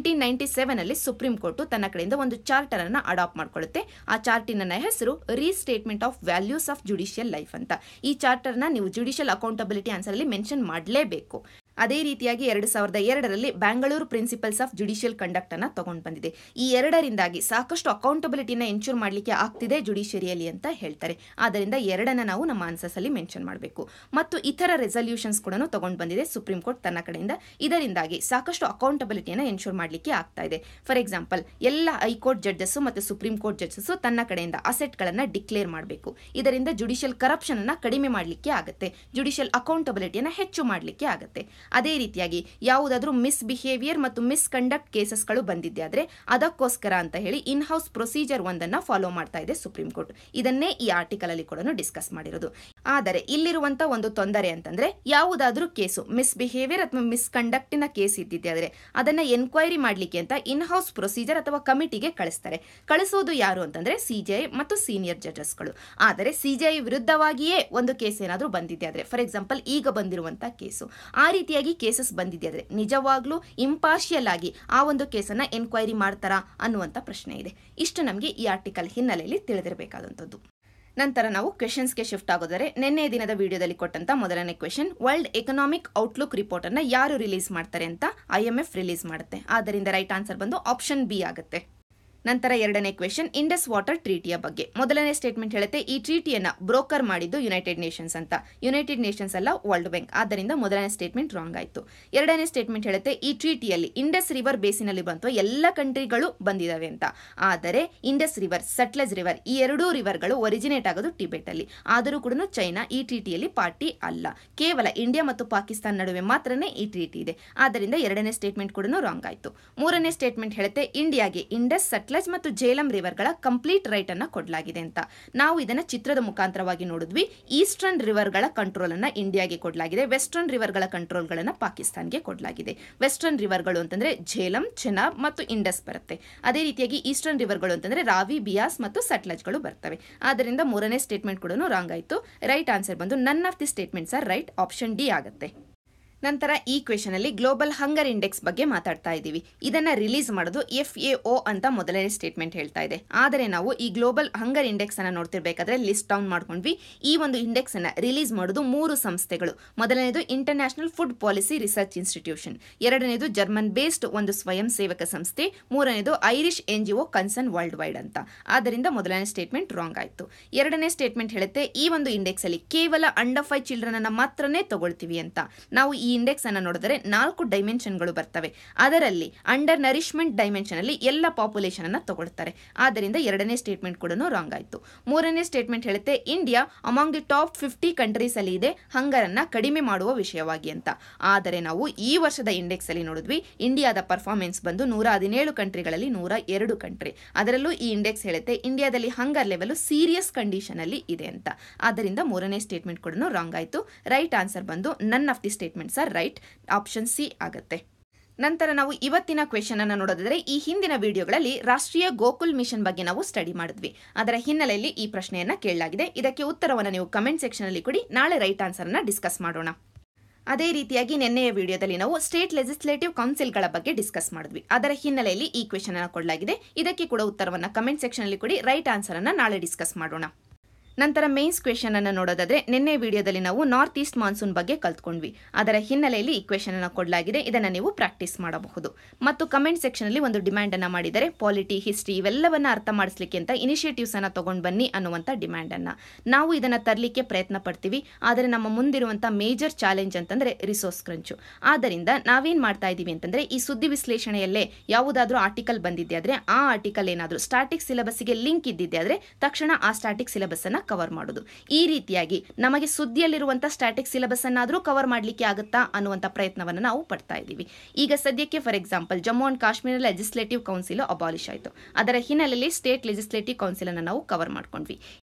A: 1997 ಅಲ್ಲಿ ಸುಪ್ರೀಂ ಕೋರ್ಟ್ ತನ್ನ ಕಡೆಯಿಂದ ಒಂದು ಚಾರ್ಟರ್ ಅನ್ನ ಅಡಾಪ್ಟ್ ಮಾಡ್ಕೊಳ್ಳುತ್ತೆ. ಆ ಚಾರ್ಟಿನ ಹೆಸರು restatement of values of judicial life ಅಂತ. ಈ ಚಾರ್ಟರ್ನ ನೀವು ಜುಡಿಷಿಯಲ್ ಅಕೌಂಟಬಿಲಿಟಿ ಆನ್ಸರ್ ಅಲ್ಲಿ ಮೆನ್ಷನ್ ಮಾಡಲೇಬೇಕು. ಅದೇ ರೀತಿಯಾಗಿ 2002ರಲ್ಲಿ Bangalore principles of judicial conduct ಅನ್ನ ತಗೊಂಡು ಬಂದಿದೆ. ಈ ಎರಡರಿಂದಾಗಿ ಸಾಕಷ್ಟು ಅಕೌಂಟಬಿಲಿಟಿನ ಎನ್ಶೂರ್ ಮಾಡಲಿಕ್ಕೆ ಆಗ್ತಿದೆ ಜುಡಿಷಿಯರಿಯಲ್ಲಿ ಅಂತ ಹೇಳ್ತಾರೆ. ಆದ್ದರಿಂದ ಎರಡನ್ನ ನಾವು ನಮ್ಮ ಆನ್ಸರ್ಸ್ ಅಲ್ಲಿ ಮೆನ್ಷನ್ ಮಾಡಬೇಕು. ಮತ್ತು ಇತರ ರೆಸಲ್ಯೂಷನ್ಸ್ ಕೂಡ ತಗೊಂಡು ಬಂದಿದೆ ಸುಪ್ರೀಂ ಕೋರ್ಟ್ ತನ್ನ ಕಡೆಯಿಂದ. ಇದರಿಂದಾಗಿ ಸಾಕಷ್ಟು ಅಕೌಂಟಬಿಲಿಟಿಯನ್ನು ಎನ್ಶೂರ್ ಮಾಡಲಿಕ್ಕೆ ಆಗ್ತಾ ಇದೆ. ಫಾರ್ ಎಕ್ಸಾಂಪಲ್, ಎಲ್ಲ ಹೈಕೋರ್ಟ್ ಜಡ್ಜಸ್ ಮತ್ತು ಸುಪ್ರೀಂ ಕೋರ್ಟ್ ಜಡ್ಜಸ್ ತನ್ನ ಕಡೆಯಿಂದ ಅಸೆಟ್ಗಳನ್ನು ಡಿಕ್ಲೇರ್ ಮಾಡಬೇಕು. ಇದರಿಂದ ಜುಡಿಷಿಯಲ್ ಕರಪ್ಷನ್ ಅನ್ನ ಕಡಿಮೆ ಮಾಡಲಿಕ್ಕೆ ಆಗುತ್ತೆ. ಜುಡಿಷಿಯಲ್ ಅಕೌಂಟಬಿಲಿಟಿಯನ್ನು ಹೆಚ್ಚು ಮಾಡಲಿಕ್ಕೆ ಆಗುತ್ತೆ. ಅದೇ ರೀತಿಯಾಗಿ ಯಾವುದಾದ್ರೂ ಮಿಸ್ಬಿಹೇವಿಯರ್ ಮತ್ತು ಮಿಸ್ಕಂಡಕ್ಟ್ ಕೇಸಸ್ಗಳು ಬಂದಿದ್ದೆ ಆದ್ರೆ ಅದಕ್ಕೋಸ್ಕರ ಅಂತ ಹೇಳಿ ಇನ್ ಹೌಸ್ ಪ್ರೊಸೀಜರ್ ಒಂದನ್ನ ಫಾಲೋ ಮಾಡ್ತಾ ಇದೆ ಸುಪ್ರೀಂ ಕೋರ್ಟ್. ಇದನ್ನೇ ಈ ಆರ್ಟಿಕಲ್ ಅಲ್ಲಿ ಕೂಡ ಡಿಸ್ಕಸ್ ಮಾಡಿರೋದು. ಆದರೆ ಇಲ್ಲಿರುವಂತ ಒಂದು ತೊಂದರೆ ಅಂತಂದ್ರೆ, ಯಾವುದಾದ್ರೂ ಕೇಸು ಮಿಸ್ಬಿಹೇವಿಯರ್ ಅಥವಾ ಮಿಸ್ಕಂಡಕ್ಟಿನ ಕೇಸ್ ಇದ್ದಿದ್ದೆ ಆದ್ರೆ ಅದನ್ನ ಎನ್ಕ್ವೈರಿ ಮಾಡ್ಲಿಕ್ಕೆ ಅಂತ ಇನ್ ಹೌಸ್ ಪ್ರೊಸೀಜರ್ ಅಥವಾ ಕಮಿಟಿಗೆ ಕಳಿಸ್ತಾರೆ. ಕಳಿಸೋದು ಯಾರು ಅಂತಂದ್ರೆ ಸಿಜೆಐ ಮತ್ತು ಸೀನಿಯರ್ ಜಡ್ಜಸ್ಗಳು. ಆದರೆ ಸಿಜೆಐ ವಿರುದ್ಧವಾಗಿಯೇ ಒಂದು ಕೇಸ್ ಏನಾದ್ರೂ ಬಂದಿದ್ದೆ ಆದ್ರೆ, ಫಾರ್ ಎಕ್ಸಾಂಪಲ್ ಈಗ ಬಂದಿರುವಂತಹ ಕೇಸು, ಆ ರೀತಿಯಾಗಿ ಕೇಸಸ್ ಬಂದಿದೆ ಆದ್ರೆ ನಿಜವಾಗ್ಲೂ ಇಂಪಾರ್ಷಿಯಲ್ ಆಗಿ ಆ ಒಂದು ಕೇಸನ್ನ ಎನ್ಕ್ವೈರಿ ಮಾಡ್ತಾರಾ ಅನ್ನುವಂಥ ಪ್ರಶ್ನೆ ಇದೆ. ಇಷ್ಟು ನಮಗೆ ಈ ಆರ್ಟಿಕಲ್ ಹಿನ್ನೆಲೆಯಲ್ಲಿ ತಿಳಿದಿರಬೇಕಾದಂಥದ್ದು. ನಂತರ ನಾವು ಕ್ವೆಶನ್ಸ್ಗೆ ಶಿಫ್ಟ್ ಆಗೋದರೆ, ನಿನ್ನೆ ದಿನದ ವಿಡಿಯೋದಲ್ಲಿ ಕೊಟ್ಟಂತ ಮೊದಲನೇ question, world economic outlook report ಅನ್ನ ಯಾರು ರಿಲೀಸ್ ಮಾಡ್ತಾರೆ ಅಂತ IMF ರಿಲೀಸ್ ಮಾಡುತ್ತೆ. ಆದ್ದರಿಂದ ರೈಟ್ ಆನ್ಸರ್ ಬಂದು ಆಪ್ಷನ್ ಬಿ ಆಗುತ್ತೆ. ನಂತರ ಎರಡನೇ ಕ್ವೆಶನ್, ಇಂಡಸ್ ವಾಟರ್ ಟ್ರೀಟಿಯ ಬಗ್ಗೆ. ಮೊದಲನೇ ಸ್ಟೇಟ್ಮೆಂಟ್ ಹೇಳುತ್ತೆ ಈ ಟ್ರೀಟಿಯನ್ನ ಬ್ರೋಕರ್ ಮಾಡಿದ್ದು ಯುನೈಟೆಡ್ ನೇಷನ್ಸ್ ಅಂತ. ಯುನೈಟೆಡ್ ನೇಷನ್ಸ್ ಅಲ್ಲ, ವರ್ಲ್ಡ್ ಬ್ಯಾಂಕ್. ಆದ್ದರಿಂದ ಮೊದಲನೇ ಸ್ಟೇಟ್ಮೆಂಟ್ ರಾಂಗ್ ಆಯಿತು. ಎರಡನೇ ಸ್ಟೇಟ್ಮೆಂಟ್ ಹೇಳುತ್ತೆ ಈ ಟ್ರೀಟಿಯಲ್ಲಿ ಇಂಡಸ್ ರಿವರ್ ಬೇಸಿನಲ್ಲಿ ಬಂತು ಎಲ್ಲ ಕಂಟ್ರಿಗಳು ಬಂದಿದ್ದಾವೆ ಅಂತ. ಆದರೆ ಇಂಡಸ್ ರಿವರ್, ಸಟ್ಲೆಜ್ ರಿವರ್, ಈ ಎರಡೂ ರಿವರ್ಗಳು ಒರಿಜಿನೇಟ್ ಆಗೋದು ಟಿಬೆಟ್ ಅಲ್ಲಿ. ಆದರೂ ಕೂಡ ಚೈನಾ ಈ ಟ್ರೀಟಿಯಲ್ಲಿ ಪಾರ್ಟಿ ಅಲ್ಲ. ಕೇವಲ ಇಂಡಿಯಾ ಮತ್ತು ಪಾಕಿಸ್ತಾನ ನಡುವೆ ಮಾತ್ರನೇ ಈ ಟ್ರೀಟಿ ಇದೆ. ಆದ್ದರಿಂದ ಎರಡನೇ ಸ್ಟೇಟ್ಮೆಂಟ್ ಕೂಡ ರಾಂಗ್ ಆಯಿತು. ಮೂರನೇ ಸ್ಟೇಟ್ಮೆಂಟ್ ಹೇಳುತ್ತೆ ಇಂಡಿಯಾಗೆ ಇಂಡಸ್, ಸಟ್ಲೆಜ್ ಮತ್ತು ಜೇಲಂ ರಿವರ್ಗಳ ಕಂಪ್ಲೀಟ್ ರೈಟ್ ಅನ್ನ ಕೊಡಲಾಗಿದೆ ಅಂತ. ನಾವು ಇದನ್ನ ಚಿತ್ರದ ಮುಖಾಂತರವಾಗಿ ನೋಡಿದ್ವಿ. ಈಸ್ಟರ್ನ್ ರಿವರ್ಗಳ ಕಂಟ್ರೋಲ್ ಅನ್ನ ಇಂಡಿಯಾಗೆ ಕೊಡಲಾಗಿದೆ, ವೆಸ್ಟರ್ನ್ ರಿವರ್ಗಳ ಕಂಟ್ರೋಲ್ಗಳನ್ನ ಪಾಕಿಸ್ತಾನ್ಗೆ ಕೊಡಲಾಗಿದೆ. ವೆಸ್ಟರ್ನ್ ರಿವರ್ಗಳು ಅಂತಂದ್ರೆ ಜೇಲಂ, ಚೆನಾಬ್ ಮತ್ತು ಇಂಡಸ್ ಬರುತ್ತೆ. ಅದೇ ರೀತಿಯಾಗಿ ಈಸ್ಟರ್ನ್ ರಿವರ್ಗಳು ಅಂತಂದ್ರೆ ರಾವಿ, ಬಿಯಾಸ್ ಮತ್ತು ಸಟ್ಲೆಜ್ಗಳು ಬರ್ತವೆ. ಆದ್ದರಿಂದ ಮೂರನೇ ಸ್ಟೇಟ್ಮೆಂಟ್ ಕೂಡ ರಾಂಗ್ ಆಯಿತು. ರೈಟ್ ಆನ್ಸರ್ ಬಂದು none of the statements are right, option D ಆಗುತ್ತೆ. ನಂತರ ಈ ಕ್ವೆಶನ್ ಅಲ್ಲಿ ಗ್ಲೋಬಲ್ ಹಂಗರ್ ಇಂಡೆಕ್ಸ್ ಬಗ್ಗೆ ಮಾತಾಡ್ತಾ ಇದ್ದೀವಿ. ಇದನ್ನ ರಿಲೀಸ್ ಮಾಡೋದು FAO ಅಂತ ಮೊದಲನೇ ಸ್ಟೇಟ್ಮೆಂಟ್ ಹೇಳ್ತಾ ಇದೆ. ಆದರೆ ನಾವು ಈ ಗ್ಲೋಬಲ್ ಹಂಗರ್ ಇಂಡೆಕ್ಸ್ ಅನ್ನ ನೋಡ್ತಿರ್ಬೇಕಾದ್ರೆ ಲಿಸ್ಟ್ ಡೌನ್ ಮಾಡ್ಕೊಂಡ್ವಿ. ಈ ಒಂದು ಇಂಡೆಕ್ಸ್ ಅನ್ನ ರಿಲೀಸ್ ಮಾಡೋದು 3 ಸಂಸ್ಥೆಗಳು. ಮೊದಲನೇದು international food policy research institution, ಎರಡನೇದು ಜರ್ಮನ್ ಬೇಸ್ಡ್ ಒಂದು ಸ್ವಯಂ ಸೇವಕ ಸಂಸ್ಥೆ, ಮೂರನೇದು Irish NGO concern worldwide ಅಂತ. ಆದ್ದರಿಂದ ಮೊದಲನೇ ಸ್ಟೇಟ್ಮೆಂಟ್ ರಾಂಗ್ ಆಯಿತು. ಎರಡನೇ ಸ್ಟೇಟ್ಮೆಂಟ್ ಹೇಳುತ್ತೆ ಈ ಒಂದು ಇಂಡೆಕ್ಸ್ ಅಲ್ಲಿ ಕೇವಲ ಅಂಡರ್ 5 ಚಿಲ್ಡ್ರನ್ ಅನ್ನ ಮಾತ್ರನೇ ತಗೊಳ್ತೀವಿ ಅಂತ. ನಾವು ಈ ಇಂಡೆಕ್ಸ್ ಅನ್ನು ನೋಡಿದರೆ 4 ಡೈಮೆನ್ಷನ್ಗಳು ಬರ್ತವೆ. ಅದರಲ್ಲಿ ಅಂಡರ್ ನರಿಶ್ಮೆಂಟ್ ಡೈಮೆನ್ಷನ್ ಅಲ್ಲಿ ಎಲ್ಲ ಪಾಪ್ಯುಲೇಷನ್ ಅನ್ನ ತಗೊಳ್ತಾರೆ. ಆದ್ದರಿಂದ ಎರಡನೇ ಸ್ಟೇಟ್ಮೆಂಟ್ ಕೂಡ ರಾಂಗ್ ಆಯಿತು. ಮೂರನೇ ಸ್ಟೇಟ್ಮೆಂಟ್ ಹೇಳುತ್ತೆ India among the top 50 countries ಅಲ್ಲಿ ಇದೆ ಹಂಗರ್ ಅನ್ನ ಕಡಿಮೆ ಮಾಡುವ ವಿಷಯವಾಗಿ ಅಂತ. ಆದರೆ ನಾವು ಈ ವರ್ಷದ ಇಂಡೆಕ್ಸ್ ಅಲ್ಲಿ ನೋಡಿದ್ವಿ, ಇಂಡಿಯಾದ ಪರ್ಫಾರ್ಮೆನ್ಸ್ ಬಂದು 117 ಕಂಟ್ರಿಗಳಲ್ಲಿ 102 ಕಂಟ್ರಿ. ಅದರಲ್ಲೂ ಈ ಇಂಡೆಕ್ಸ್ ಹೇಳುತ್ತೆ ಇಂಡಿಯಾದಲ್ಲಿ ಹಂಗರ್ ಲೆವೆಲ್ ಸೀರಿಯಸ್ ಕಂಡೀಷನ್ ಅಲ್ಲಿ ಇದೆ ಅಂತ. ಆದ್ದರಿಂದ ಮೂರನೇ ಸ್ಟೇಟ್ಮೆಂಟ್ ಕೂಡ ರಾಂಗ್ ಆಯಿತು. ರೈಟ್ ಆನ್ಸರ್ ಬಂದು none of the statements are right, option C ಆಗುತ್ತೆ. ನಂತರ ನಾವು ಇವತ್ತಿನ ಕ್ವೆಶನ್ ಅನ್ನು ನೋಡೋದಾದ್ರೆ, ಈ ಹಿಂದಿನ ವಿಡಿಯೋಗಳಲ್ಲಿ ರಾಷ್ಟ್ರೀಯ ಗೋಕುಲ್ ಮಿಷನ್ ಬಗ್ಗೆ ನಾವು ಸ್ಟಡಿ ಮಾಡಿದ್ವಿ. ಅದರ ಹಿನ್ನೆಲೆಯಲ್ಲಿ ಈ ಪ್ರಶ್ನೆಯನ್ನ ಕೇಳಲಾಗಿದೆ. ಇದಕ್ಕೆ ಉತ್ತರವನ್ನು ನೀವು ಕಮೆಂಟ್ ಸೆಕ್ಷನ್ ಅಲ್ಲಿ ಕೊಡಿ. ನಾಳೆ ರೈಟ್ ಆನ್ಸರ್ ಅನ್ನ ಡಿಸ್ಕಸ್ ಮಾಡೋಣ. ಅದೇ ರೀತಿಯಾಗಿ ನಿನ್ನೆಯ ವಿಡಿಯೋದಲ್ಲಿ ನಾವು ಸ್ಟೇಟ್ ಲೆಜಿಸ್ಲೇಟಿವ್ ಕೌನ್ಸಿಲ್ಗಳ ಬಗ್ಗೆ ಡಿಸ್ಕಸ್ ಮಾಡಿದ್ವಿ. ಅದರ ಹಿನ್ನೆಲೆಯಲ್ಲಿ ಈ ಕ್ವೆಶನ್ ಅನ್ನು ಕೊಡಲಾಗಿದೆ. ಇದಕ್ಕೆ ಕೂಡ ಉತ್ತರವನ್ನು ಕಮೆಂಟ್ ಸೆಕ್ಷನ್ ಅಲ್ಲಿ ಕೊಡಿ. ರೈಟ್ ಆನ್ಸರ್ ಅನ್ನ ನಾಳೆ ಡಿಸ್ಕಸ್ ಮಾಡೋಣ. ನಂತರ ಮೇನ್ಸ್ ಕ್ವೆಶನ್ ಅನ್ನು ನೋಡೋದಾದ್ರೆ, ನಿನ್ನೆ ವಿಡಿಯೋದಲ್ಲಿ ನಾವು ನಾರ್ತ್ ಈಸ್ಟ್ ಮಾನ್ಸೂನ್ ಬಗ್ಗೆ ಕಲ್ತ್ಕೊಂಡ್ವಿ. ಅದರ ಹಿನ್ನೆಲೆಯಲ್ಲಿ ಈ ಕ್ವೆಶನ್ ಅನ್ನು ಕೊಡಲಾಗಿದೆ. ಇದನ್ನು ನೀವು ಪ್ರಾಕ್ಟೀಸ್ ಮಾಡಬಹುದು. ಮತ್ತು ಕಮೆಂಟ್ ಸೆಕ್ಷನ್ ಅಲ್ಲಿ ಒಂದು ಡಿಮ್ಯಾಂಡ್ ಅನ್ನ ಮಾಡಿದರೆ, ಪಾಲಿಟಿ, ಹಿಸ್ಟ್ರಿ ಇವೆಲ್ಲವನ್ನ ಅರ್ಥ ಮಾಡಿಸ್ಲಿಕ್ಕೆ ಅಂತ ಇನಿಷಿಯೇಟಿವ್ಸ್ ಅನ್ನ ತಗೊಂಡು ಬನ್ನಿ ಅನ್ನುವಂಥ ಡಿಮ್ಯಾಂಡ್ ಅನ್ನ ನಾವು ಇದನ್ನ ತರಲಿಕ್ಕೆ ಪ್ರಯತ್ನ ಪಡ್ತೀವಿ. ಆದರೆ ನಮ್ಮ ಮುಂದಿರುವಂತಹ ಮೇಜರ್ ಚಾಲೆಂಜ್ ಅಂತಂದ್ರೆ ರಿಸೋರ್ಸ್ ಕ್ರಂಚು. ಆದ್ದರಿಂದ ನಾವೇನ್ ಮಾಡ್ತಾ ಇದೀವಿ ಅಂತಂದ್ರೆ, ಈ ಸುದ್ದಿ ವಿಶ್ಲೇಷಣೆಯಲ್ಲೇ ಯಾವುದಾದ್ರೂ ಆರ್ಟಿಕಲ್ ಬಂದಿದ್ದೆ ಆದ್ರೆ ಆ ಆರ್ಟಿಕಲ್ ಏನಾದರೂ ಸ್ಟಾಟಿಕ್ ಸಿಲೆಬಸ್ಗೆ ಲಿಂಕ್ ಇದ್ದಿದ್ದೆ ಆದ್ರೆ ತಕ್ಷಣ ಆ ಸ್ಟಾಟಿಕ್ ಸಿಲೆಬಸ್ ಅನ್ನ ಕವರ್ ಮಾಡೋದು. ಈ ರೀತಿಯಾಗಿ ನಮಗೆ ಸುದ್ದಿಯಲ್ಲಿರುವಂತಹ ಸ್ಟಾಟಿಕ್ ಸಿಲೆಬಸ್ ಅನ್ನಾದರೂ ಕವರ್ ಮಾಡಲಿಕ್ಕೆ ಆಗುತ್ತಾ ಅನ್ನುವಂಥ ಪ್ರಯತ್ನವನ್ನು ನಾವು ಪಡ್ತಾ ಇದ್ದೀವಿ. ಈಗ ಸದ್ಯಕ್ಕೆ for example Jammu and Kashmir legislative council abolish ಆಯಿತು. ಅದರ ಹಿನ್ನೆಲೆಯಲ್ಲಿ ಸ್ಟೇಟ್ ಲೆಜಿಸ್ಲೇಟಿವ್ ಕೌನ್ಸಿಲ್ ಅನ್ನು ನಾವು ಕವರ್ ಮಾಡ್ಕೊಂಡ್ವಿ.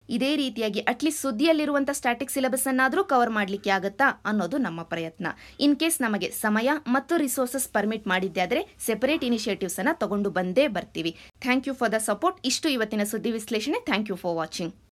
A: ಇದೇ ರೀತಿಯಾಗಿ ಅಟ್ಲೀಸ್ಟ್ ಸುದ್ದಿಯಲ್ಲಿರುವಂಥ ಸ್ಟ್ಯಾಟಿಕ್ ಸಿಲೆಬಸ್ ಅನ್ನಾದರೂ ಕವರ್ ಮಾಡಲಿಕ್ಕೆ ಆಗುತ್ತಾ ಅನ್ನೋದು ನಮ್ಮ ಪ್ರಯತ್ನ. ಇನ್ ಕೇಸ್ ನಮಗೆ ಸಮಯ ಮತ್ತು ರಿಸೋರ್ಸಸ್ ಪರ್ಮಿಟ್ ಮಾಡಿದ್ದೆ ಆದರೆ ಸೆಪರೇಟ್ ಇನಿಷಿಯೇಟಿವ್ಸ್ ಅನ್ನ ತಗೊಂಡು ಬಂದೇ ಬರ್ತೀವಿ. Thank you for the support. ಇಷ್ಟು ಇವತ್ತಿನ ಸುದ್ದಿ ವಿಶ್ಲೇಷಣೆ. Thank you for watching.